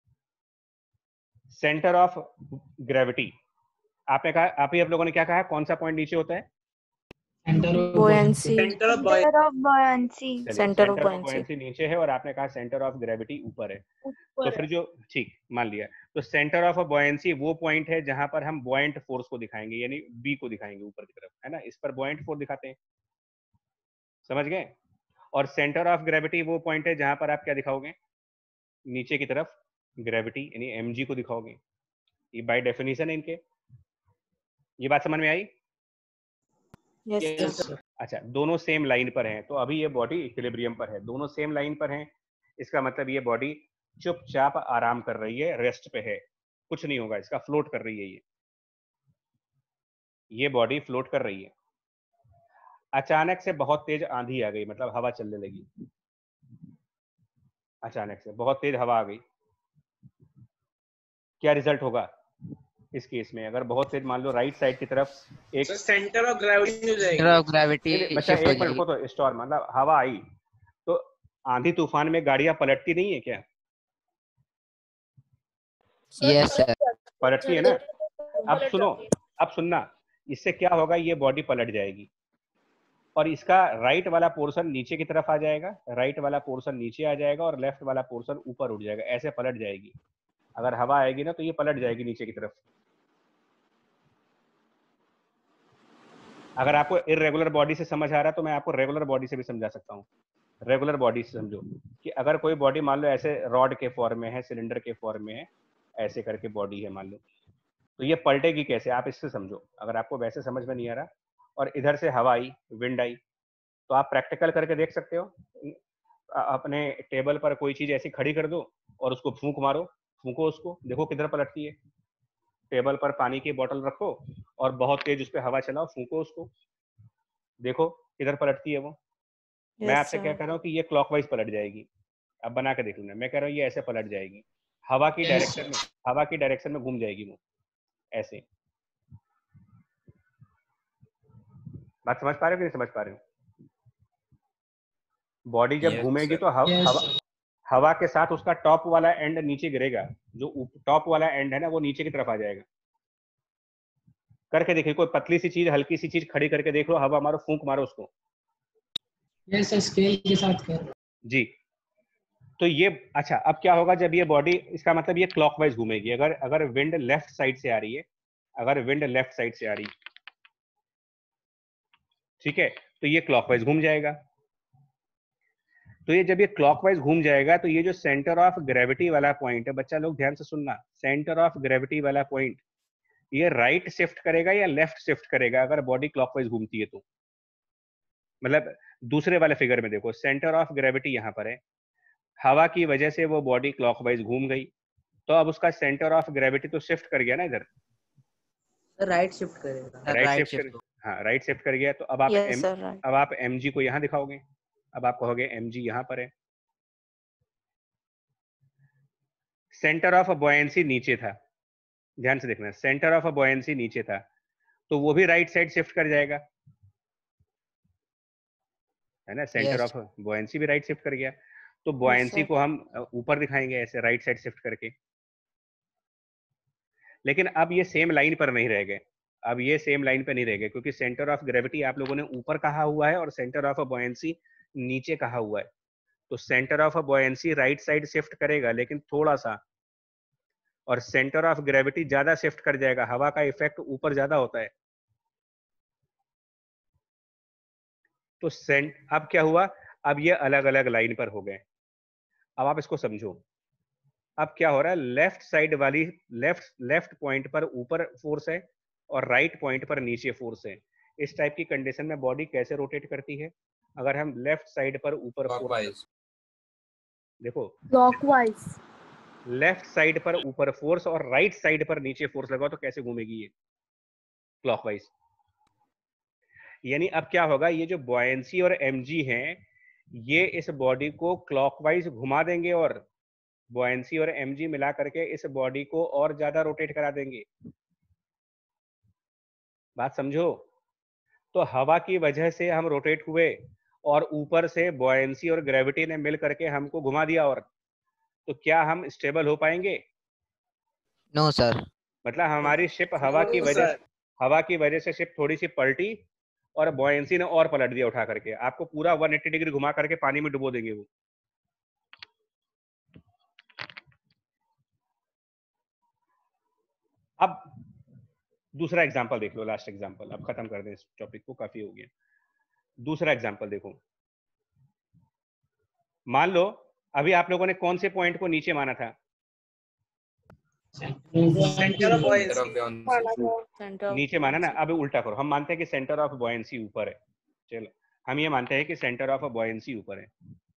सेंटर ऑफ ग्रेविटी, आपने कहा, आप ही आप लोगों ने क्या कहा, कौन सा पॉइंट नीचे होता है? Buoyancy, centre of buoyancy, centre of buoyancy buoyancy नीचे है और आपने कहा सेंटर ऑफ ग्रेविटी ऊपर है। तो फिर जो ठीक मान लिया, तो सेंटर ऑफ बॉयंसी वो पॉइंट है जहां पर हम बॉयंट फोर्स को दिखाएंगे, यानी बी को दिखाएंगे ऊपर की तरफ, है ना। इस पर बॉयंट फोर्स दिखाते हैं, समझ गए। और सेंटर ऑफ ग्रेविटी वो पॉइंट है जहां पर आप क्या दिखाओगे? नीचे की तरफ ग्रेविटी यानी एमजी को दिखाओगे। ये बाय डेफिनेशन है इनके। ये बात समझ में आई? Yes sir. अच्छा, दोनों सेम लाइन पर हैं, तो अभी ये बॉडी इक्विलिब्रियम पर है, दोनों सेम लाइन पर हैं, इसका मतलब ये बॉडी चुपचाप आराम कर रही है, रेस्ट पे है, कुछ नहीं होगा इसका, फ्लोट कर रही है ये बॉडी फ्लोट कर रही है। अचानक से बहुत तेज आंधी आ गई, मतलब हवा चलने लगी, अचानक से बहुत तेज हवा आ गई, क्या रिजल्ट होगा इस केस में? अगर बहुत तेज मान लो राइट साइड की तरफ एक सेंटर ऑफ ग्रेविटी हो जाएगी। सेंटर ऑफ ग्रेविटी बच्चा शिफ्ट हो एक मिनट जाएगी। को, तो स्टॉर्म मतलब हवा आई, तो आंधी तूफान में गाड़ियां पलटती नहीं है क्या? Yes sir. पलटती है ना। अब सुनो, अब सुनना, इससे क्या होगा, ये बॉडी पलट जाएगी और इसका राइट वाला पोर्शन नीचे की तरफ आ जाएगा, राइट वाला पोर्शन नीचे आ जाएगा और लेफ्ट वाला पोर्शन ऊपर उठ जाएगा, ऐसे पलट जाएगी। अगर हवा आएगी ना तो ये पलट जाएगी नीचे की तरफ। अगर आपको इररेगुलर बॉडी से समझ आ रहा है तो मैं आपको रेगुलर बॉडी से भी समझा सकता हूँ। रेगुलर बॉडी से समझो कि अगर कोई बॉडी मान लो ऐसे रॉड के फॉर्म में है, सिलेंडर के फॉर्म में है, ऐसे करके बॉडी है मान लो, तो ये पलटेगी कैसे, आप इससे समझो। अगर आपको वैसे समझ में नहीं आ रहा और इधर से हवा आई, विंड आई, तो आप प्रैक्टिकल करके देख सकते हो। अपने टेबल पर कोई चीज ऐसी खड़ी कर दो और उसको फूंक मारो, फूंको उसको, देखो किधर पलटती है। टेबल पर पानी की बोतल रखो और बहुत तेज उस पर हवा चलाओ, फूंको उसको, देखो किधर पलटती है वो। मैं आपसे क्या कह रहा हूँ कि ये क्लॉकवाइज पलट जाएगी। अब बना के देख लेना, मैं कह रहा हूँ ये ऐसे पलट जाएगी, हवा की डायरेक्शन में, हवा की डायरेक्शन में घूम जाएगी वो, ऐसे। बात समझ पा रहे हो कि नहीं समझ पा रहे हो? बॉडी जब घूमेगी तो हवा के साथ उसका टॉप वाला एंड नीचे गिरेगा, जो टॉप वाला एंड है ना वो नीचे की तरफ आ जाएगा। करके देखिए, कोई पतली सी चीज, हल्की सी चीज खड़ी करके देख लो, हवा मारो, फूंक मारो उसको। यस स्केल के साथ कर जी। तो ये अच्छा, अब क्या होगा जब ये बॉडी, इसका मतलब ये क्लॉकवाइज घूमेगी। अगर विंड लेफ्ट साइड से आ रही है, अगर विंड लेफ्ट साइड से आ रही, ठीक है, तो ये क्लॉकवाइज घूम जाएगा। तो ये जब ये क्लॉकवाइज घूम जाएगा तो ये जो सेंटर ऑफ ग्रेविटी वाला पॉइंट है, बच्चा लोग ध्यान से सुनना, सेंटर ऑफ ग्रेविटी वाला पॉइंट ये राइट शिफ्ट करेगा या लेफ्ट शिफ्ट करेगा अगर बॉडी क्लॉकवाइज घूमती है तो? मतलब दूसरे वाले फिगर में देखो, सेंटर ऑफ ग्रेविटी यहाँ पर है, हवा की वजह से वो बॉडी क्लॉकवाइज घूम गई, तो अब उसका सेंटर ऑफ ग्रेविटी तो शिफ्ट कर गया ना इधर, राइट शिफ्ट करेगा। राइट शिफ्ट, हाँ राइट शिफ्ट कर गया। तो अब आप अब आप mg को यहाँ दिखाओगे, अब आप कहोगे mg यहाँ पर है। सेंटर ऑफ बॉयंसी नीचे था, ध्यान से देखना, सेंटर ऑफ बॉयंसी नीचे था, तो वो भी राइट साइड शिफ्ट कर जाएगा, है ना। सेंटर ऑफ बॉयंसी भी राइट शिफ्ट कर गया, तो बॉयंसी को हम ऊपर दिखाएंगे ऐसे राइट साइड शिफ्ट करके। लेकिन अब ये सेम लाइन पर नहीं रह गए, अब ये सेम लाइन पर नहीं रह गए, क्योंकि सेंटर ऑफ ग्रेविटी आप लोगों ने ऊपर कहा हुआ है और सेंटर ऑफ बॉयंसी नीचे कहा हुआ है। तो centre of buoyancy right side shift करेगा लेकिन थोड़ा सा, और सेंटर ऑफ ग्रेविटी ज्यादा शिफ्ट कर जाएगा, हवा का इफेक्ट ऊपर ज्यादा होता है। तो अब क्या हुआ, अब ये अलग अलग लाइन पर हो गए। अब आप इसको समझो, अब क्या हो रहा है, लेफ्ट साइड वाली लेफ्ट पॉइंट पर ऊपर फोर्स है और राइट पॉइंट पर नीचे फोर्स है। इस टाइप की कंडीशन में बॉडी कैसे रोटेट करती है? अगर हम लेफ्ट साइड पर ऊपर फोर्स, देखो क्लॉकवाइज, लेफ्ट साइड पर ऊपर फोर्स और राइट साइड पर नीचे फोर्स लगाओ तो कैसे घूमेगी ये? क्लॉकवाइज। यानी अब क्या होगा, ये जो बॉयंसी और mg हैं ये इस बॉडी को क्लॉकवाइज घुमा देंगे और बॉयंसी और mg मिला करके इस बॉडी को और ज्यादा रोटेट करा देंगे। बात समझो। तो हवा की वजह से हम रोटेट हुए और ऊपर से बॉयंसी और ग्रेविटी ने मिल करके हमको घुमा दिया, और तो क्या हम स्टेबल हो पाएंगे? No sir. मतलब हमारी शिप हवा की वजह से शिप थोड़ी सी पलटी और बॉयंसी ने और पलट दिया उठा करके, आपको पूरा 180 डिग्री घुमा करके पानी में डुबो देंगे वो। अब दूसरा एग्जांपल देख लो, लास्ट एग्जांपल, अब खत्म कर दें इस टॉपिक को, काफी हो गया। दूसरा एग्जांपल देखो, मान लो अभी आप लोगों ने कौन से पॉइंट को नीचे माना था? सेंटर ऑफ बॉयंसी नीचे माना ना। अब उल्टा करो, हम मानते हैं कि सेंटर ऑफ बॉयंसी ऊपर है, चलो हम ये मानते हैं कि सेंटर ऑफ बॉयंसी ऊपर है,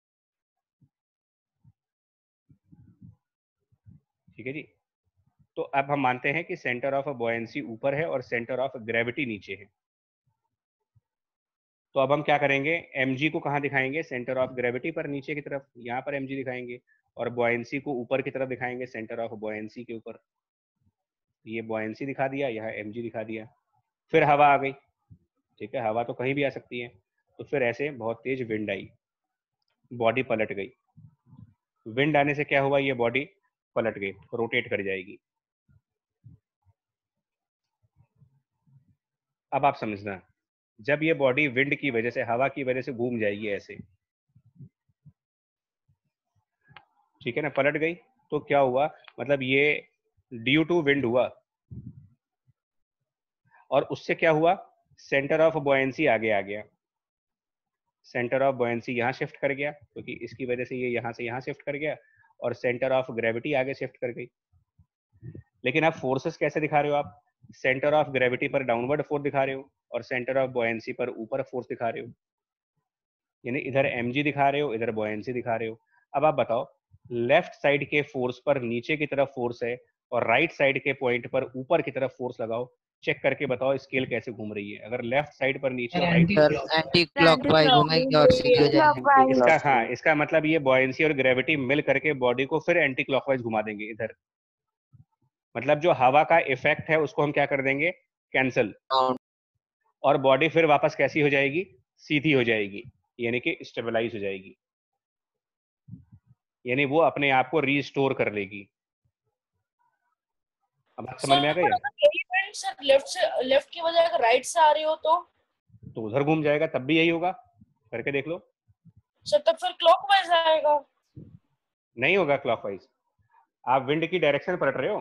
ठीक है जी। तो अब हम मानते हैं कि सेंटर ऑफ बॉयंसी ऊपर है और सेंटर ऑफ ग्रेविटी नीचे है। तो अब हम क्या करेंगे, mg को कहाँ दिखाएंगे, सेंटर ऑफ ग्रेविटी पर नीचे की तरफ, यहाँ पर mg दिखाएंगे, और बॉयंसी को ऊपर की तरफ दिखाएंगे, सेंटर ऑफ बॉयंसी के ऊपर। ये बॉयंसी दिखा दिया, यहाँ mg दिखा दिया। फिर हवा आ गई, ठीक है, हवा तो कहीं भी आ सकती है। तो फिर ऐसे बहुत तेज विंड आई, बॉडी पलट गई। विंड आने से क्या हुआ, ये बॉडी पलट गई, रोटेट कर जाएगी। अब आप समझना, जब ये बॉडी विंड की वजह से, हवा की वजह से घूम जाएगी ऐसे, ठीक है ना, पलट गई, तो क्या हुआ, मतलब ये ड्यू टू विंड हुआ, और उससे क्या हुआ, सेंटर ऑफ बॉयंसी आगे आ गया। सेंटर ऑफ बॉयंसी यहाँ शिफ्ट कर गया, क्योंकि इसकी वजह से ये यहाँ से यहाँ शिफ्ट कर गया, और सेंटर ऑफ ग्रेविटी आगे शिफ्ट कर गई। लेकिन आप फोर्सेस कैसे दिखा रहे हो, आप सेंटर ऑफ ग्रेविटी पर डाउनवर्ड फोर्स दिखा रहे हो और सेंटर ऑफ बॉयंसी पर ऊपर फोर्स दिखा रहे हो, यानी इधर mg दिखा रहे हो, इधर बॉयंसी दिखा रहे हो। अब आप बताओ, लेफ्ट साइड के फोर्स पर नीचे की तरफ फोर्स है और राइट साइड के पॉइंट पर ऊपर की तरफ फोर्स लगाओ, चेक करके बताओ स्केल कैसे घूम रही है। अगर लेफ्ट साइड पर नीचे और राइट, एंटी क्लॉकवाइज घूमेगी और सीधी हो जाएगी। इसका, हाँ, इसका मतलब ये बॉयंसी और ग्रेविटी मिल करके बॉडी को फिर एंटी क्लॉकवाइज घुमा देंगे इधर। मतलब जो हवा का इफेक्ट है उसको हम क्या कर देंगे, कैंसिल, और बॉडी फिर वापस कैसी हो जाएगी, सीधी हो जाएगी, यानी कि स्टेबलाइज हो जाएगी, यानी वो अपने आप को रीस्टोर कर लेगी। अब बात समझ में आ गई है? सर लेफ्ट की बजाय अगर राइट से आ रही हो तो उधर घूम जाएगा, तब भी यही होगा, करके देख लो। सर तब फिर क्लॉकवाइज आएगा। नहीं होगा क्लॉकवाइज, आप विंड की डायरेक्शन पलट रहे हो।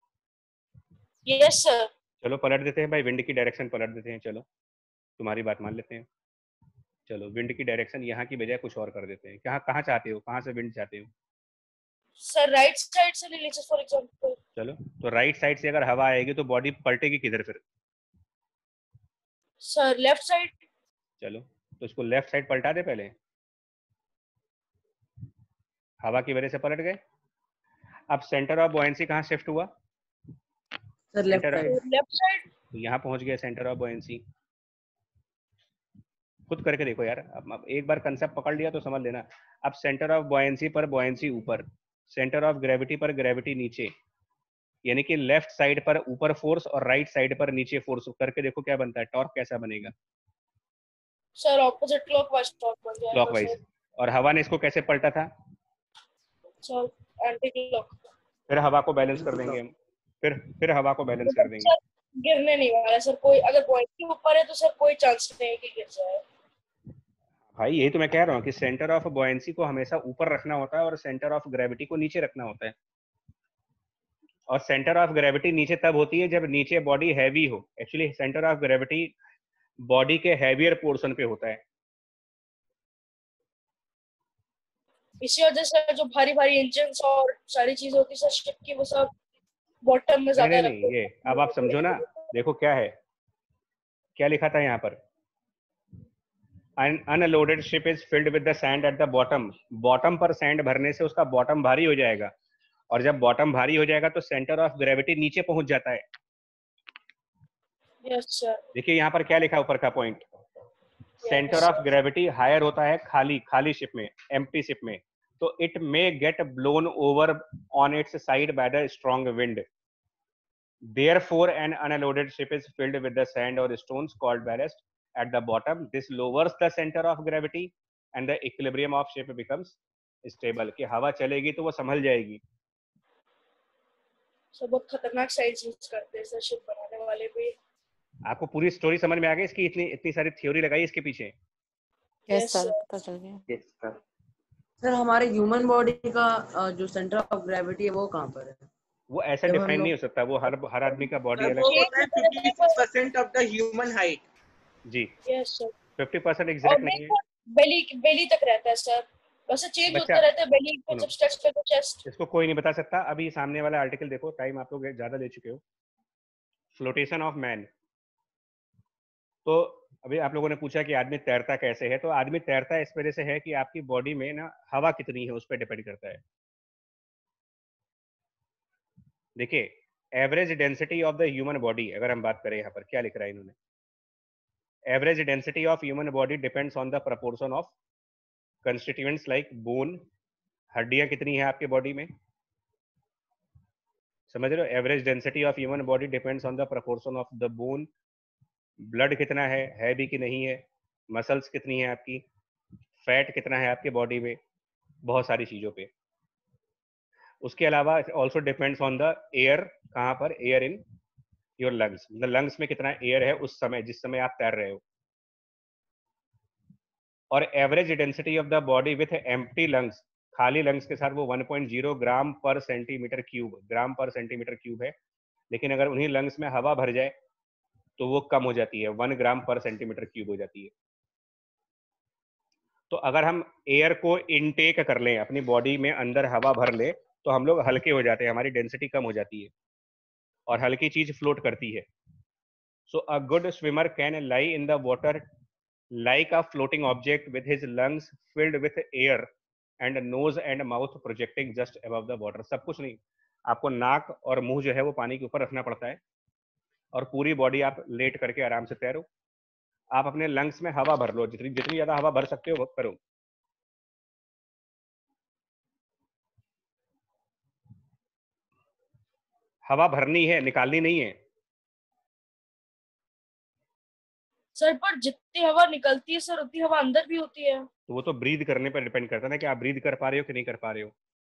Yes sir. चलो पलट देते हैं भाई, विंड की डायरेक्शन पलट देते हैं, चलो तुम्हारी बात मान लेते हैं। चलो विंड की डायरेक्शन यहाँ की बजाय कुछ और कर देते हैं। कहाँ चाहते हो, कहाँ से विंड चाहते हो? सर राइट साइड से ले लीजिए फॉर एग्जांपल। चलो, तो राइट साइड से अगर हवा आएगी तो बॉडी पलटेगी किधर फिर? Sir left side. चलो, तो इसको लेफ्ट साइड पलटा दे पहले, हवा की वजह से पलट गए। अब सेंटर ऑफ बॉयंसी कहाँ शिफ्ट हुआ? Sir left side. तो यहाँ पहुंच गया सेंटर ऑफ बॉयंसी। खुद करके देखो यार, अब एक बार कंसेप्ट पकड़ लिया तो समझ लेना। अब सेंटर ऑफ बॉयंसी पर बॉयंसी ऊपर, सेंटर ऑफ ग्रेविटी पर ग्रेविटी नीचे, यानी कि लेफ्ट साइड पर ऊपर फोर्स और राइट साइड पर नीचे फोर्स, करके देखो क्या बनता है, टॉर्क कैसा बनेगा? सर ऑपोजिट क्लॉकवाइज टॉर्क बन जाएगा क्लॉकवाइज। और हवा ने इसको कैसे पलटा था? Sir anti clock. फिर हवा को बैलेंस कर देंगे हम, फिर हवा को बैलेंस कर देंगे। सर गिरने नहीं वाला सर, कोई अगर पॉइंट के ऊपर है तो सर कोई चांस नहीं है कि गिर जाए। भाई यही तो मैं कह रहा हूँ कि सेंटर ऑफ बॉयंसी को हमेशा ऊपर रखना होता है और सेंटर ऑफ ग्रेविटी को नीचे रखना होता है। और सेंटर ऑफ ग्रेविटी नीचे तब होती है जब नीचे बॉडी हैवी हो। Actually centre of gravity body के हैवियर पोर्शन पे होता है। इसी वजह से जो भारी भारी इंजन और सारी चीजें होती है सर शिप की, वो सब बॉटम में ज्यादा नहीं, ये अब आप समझो ना, देखो क्या है, क्या लिखा था यहाँ पर, An unloaded ship is filled with the sand at the bottom. Bottom पर सैंड भरने से उसका बॉटम भारी हो जाएगा, और जब बॉटम भारी हो जाएगा तो सेंटर ऑफ ग्रेविटी नीचे पहुंच जाता है। Yes sir. देखिए यहाँ पर क्या लिखा ऊपर का point, centre of gravity higher होता है खाली शिप में, एम्प्टी शिप में, तो it may get blown over on its side by the strong wind. Therefore, an unloaded ship is filled with the sand or stones called ballast at the bottom. This lowers the center of gravity and the equilibrium of ship becomes stable. कि हवा चलेगी तो वो संभल जाएगी। सब बहुत खतरनाक science use करते हैं सर शिप बनाने वाले भी। आपको पूरी स्टोरी समझ में आ गई इसकी? इतनी सारी थ्योरी लगाई इसके पीछे। यस सर, पता चल गया। सर हमारे ह्यूमन बॉडी का जो सेंटर ऑफ ग्रेविटी है वो कहाँ पर है? वो ऐसा डिफाइन नहीं हो सकता, वो हर आदमी का बॉडी अलग वो होता है 56% ऑफ द ह्यूमन हाइट। जी यस सर। 50% एग्जैक्ट नहीं है, बेली तक रहता है सर, वैसे चेंज होता रहता है बेली पे जब स्ट्रेच करते चेस्ट। इसको कोई नहीं बता सकता। अभी सामने वाला आर्टिकल देखो, टाइम आप लोग ज्यादा ले चुके हो। फ्लोटेशन ऑफ मैन, तो अभी आप लोगों ने पूछा कि आदमी तैरता कैसे है, तो आदमी तैरता इस वजह से है कि आपकी बॉडी में ना हवा कितनी है उस पर डिपेंड करता है। देखिए, average density of the human body, अगर हम बात करें, यहाँ पर क्या लिख रहा है इन्होंने, average density of human body depends on the proportion of constituents like bone. हड्डियां कितनी है आपके बॉडी में, समझ रहे हो? Average density of human body depends on the proportion of the bone. Blood कितना है भी कि नहीं है, मसल्स कितनी है आपकी, फैट कितना है आपके बॉडी में, बहुत सारी चीजों पे। उसके अलावा also depends on the air, कहाँ पर, एयर इन योर लंग्स, मतलब लंग्स में कितना एयर है उस समय जिस समय आप तैर रहे हो। और average density of the body with empty lungs, खाली लंग्स के साथ वो 1.0 ग्राम पर सेंटीमीटर क्यूब, ग्राम पर सेंटीमीटर क्यूब है। लेकिन अगर उन्हीं लंग्स में हवा भर जाए तो वो कम हो जाती है, 1 ग्राम पर सेंटीमीटर क्यूब हो जाती है। तो अगर हम एयर को इनटेक कर लें, अपनी बॉडी में अंदर हवा भर ले, तो हम लोग हल्के हो जाते हैं, हमारी डेंसिटी कम हो जाती है और हल्की चीज फ्लोट करती है। So a good swimmer can lie in the water like a floating object with his lungs filled with air and nose and mouth projecting just above the water। सब कुछ नहीं, आपको नाक और मुंह जो है वो पानी के ऊपर रखना पड़ता है और पूरी बॉडी आप लेट करके आराम से तैरो। आप अपने लंग्स में हवा भर लो, जितनी जितनी ज्यादा हवा भर सकते हो वो करो। हवा भरनी है, निकालनी नहीं है। सर पर जितनी हवा निकलती है सर उतनी हवा अंदर भी होती है। तो वो तो ब्रीद करने पर डिपेंड करता है ना कि आप ब्रीद कर पा रहे हो कि नहीं कर पा रहे हो।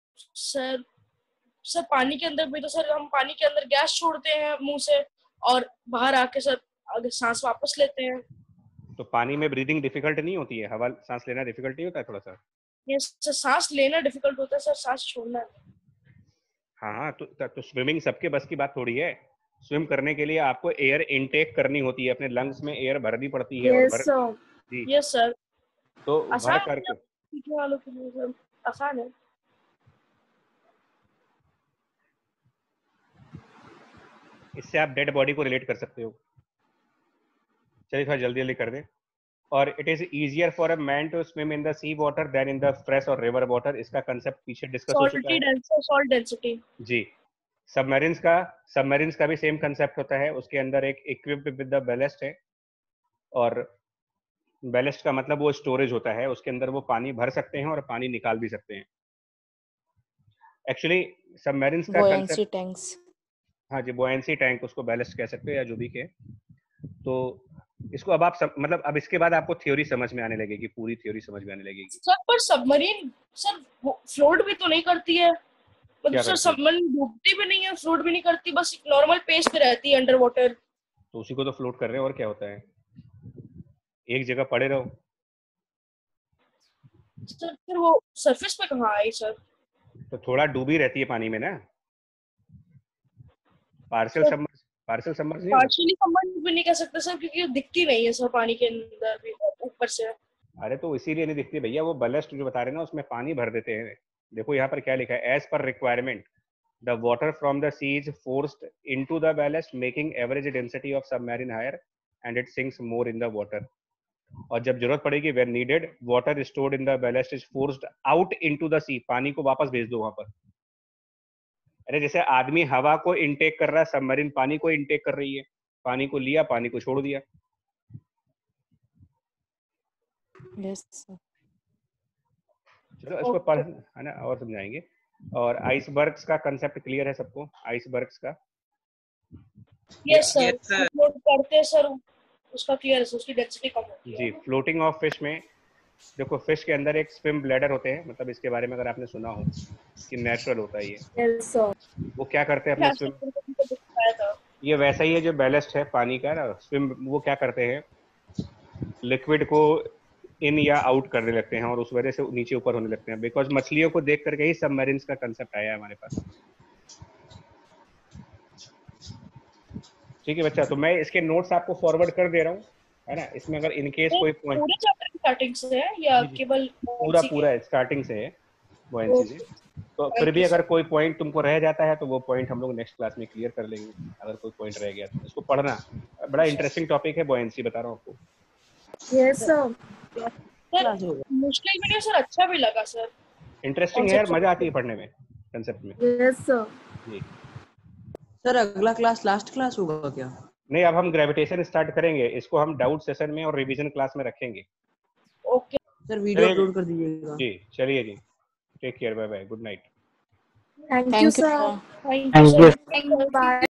सर पानी के अंदर भी तो सर हम पानी के अंदर गैस छोड़ते हैं मुंह से और बाहर आके सर आगे सांस वापस लेते हैं। तो पानी में ब्रीदिंग डिफिकल्ट नहीं होती है, हवा सांस लेना डिफिकल्ट नहीं होता है थोड़ा सा? ये सर सांस लेना डिफिकल्ट होता है सर, सांस छोड़ना। हाँ, तो स्विमिंग सबके बस की बात थोड़ी है। स्विम करने के लिए आपको एयर इनटेक करनी होती है, अपने लंग्स में एयर भरनी पड़ती है। यस सर, जी यस सर। तो भर आसान करके सीखने वालों के लिए सर आसान है। इससे आप डेड बॉडी को रिलेट कर सकते हो। चलिए थोड़ा जल्दी जल्दी कर दें। और it is easier for a man to swim in the sea water than in the fresh और रिवर वाटर। इसका कंसेप्ट पीछे डिस्कस हो चुका है। सॉल्ट डेंसिटी जी। सबमरीन्स का भी सेम कंसेप्ट होता है। उसके अंदर एक इक्विप्ड विद द बैलेस्ट है, और बैलेस्ट का मतलब वो स्टोरेज होता है, उसके अंदर वो पानी भर सकते हैं और पानी निकाल भी सकते हैं। एक्चुअली सबमरीन्स का कंसेप्ट, टैंक्स। हाँ जी, बुओयंसी टैंक, उसको बैलेस्ट कह सकते हैं या जो भी के। तो इसको अब आप मतलब अब इसके बाद आपको थ्योरी समझ में आने लगेगी, पूरी थ्योरी समझ में आने लगेगी। सर पर सबमरीन सर फ्लोट भी तो नहीं करती है, मतलब सर सबमरीन डूबती भी नहीं है, फ्लोट भी नहीं करती, बस नॉर्मल पेस पे रहती है अंडर वाटर। तो उसी को तो फ्लोट कर रहे हैं, और क्या होता है, एक जगह पड़े रहो। सर फिर वो सरफेस पे कहाँ आई सर? तो थोड़ा डूबी रहती है पानी में ना, पार्शियल सबमर्ज भी नहीं कह सकते सर, क्योंकि दिखती नहीं है सर पानी के अंदर भी ऊपर से। अरे तो इसीलिए नहीं दिखती भैया, वो बैलेस्ट जो बता रहे हैं ना उसमें पानी भर देते हैं। देखो यहाँ पर क्या लिखा है, as per requirement the water from the sea is forced into the ballast making average density of submarine higher and it sinks more in the water. और जब जरूरत पड़ेगी, when needed, water stored in the ballast is forced out into the sea, पानी को वापस भेज दो वहां पर। अरे जैसे आदमी हवा को इनटेक कर रहा है, सबमरीन पानी को इनटेक कर रही है, पानी को लिया, पानी को छोड़ दिया। यस चलो इसको पढ़ है ना, और समझाएंगे। और आइसबर्ग्स का कंसेप्ट क्लियर है सबको, आइसबर्ग्स का? यस सर, फ्लोट करते हैं सर, उसका क्लियर है, उसकी डेंसिटी कम होती है। जी, फ्लोटिंग ऑफ फिश में देखो, फिश के अंदर एक स्विम ब्लैडर होते हैं, मतलब इसके बारे में अगर आपने सुना हो कि नेचुरल होता है ये। Yes sir. वो क्या करते हैं अपने स्विम, ये वैसा ही है जो बैलेस्ट है पानी का ना, स्विम वो क्या करते हैं, लिक्विड को इन या आउट करने लगते हैं और उस वजह से नीचे ऊपर होने लगते हैं। बिकॉज मछलियों को देख करके ही सबमरीन्स का कंसेप्ट आया है हमारे पास। ठीक है बच्चा, तो मैं इसके नोट्स आपको फॉरवर्ड कर दे रहा हूँ, है ना। इसमें अगर इनकेस कोई पॉइंट पूरे चैप्टर स्टार्टिंग से है या केवल पूरा स्टार्टिंग से है बुओयंसी से, तो फिर भी अगर कोई पॉइंट तुमको रह जाता है तो वो पॉइंट हम लोग नेक्स्ट क्लास में क्लियर कर लेंगे। अगर कोई पॉइंट रह गया तो इसको पढ़ना, बड़ा इंटरेस्टिंग टॉपिक है बुओयंसी, बता रहा हूँ आपको। Yes sir. क्लास होगा। मुश्किल भी नहीं सर, अच्छा भी लगा सर। इंटरेस्टिंग है यार, मजा आती है पढ़ने में कंसेप्ट में। Yes sir. जी सर अगला क्लास लास्ट क्लास होगा क्या? नहीं, अब हम ग्रेविटेशन स्टार्ट करेंगे, इसको हम डाउट सेशन में और रिवीजन क्लास में रखेंगे। ओके सर वीडियो चलिए अपलोड कर दीजिएगा। जी, चलिए जी, take care, bye bye, good night. Thank you sir. Thank you thank you. Sir. Bye.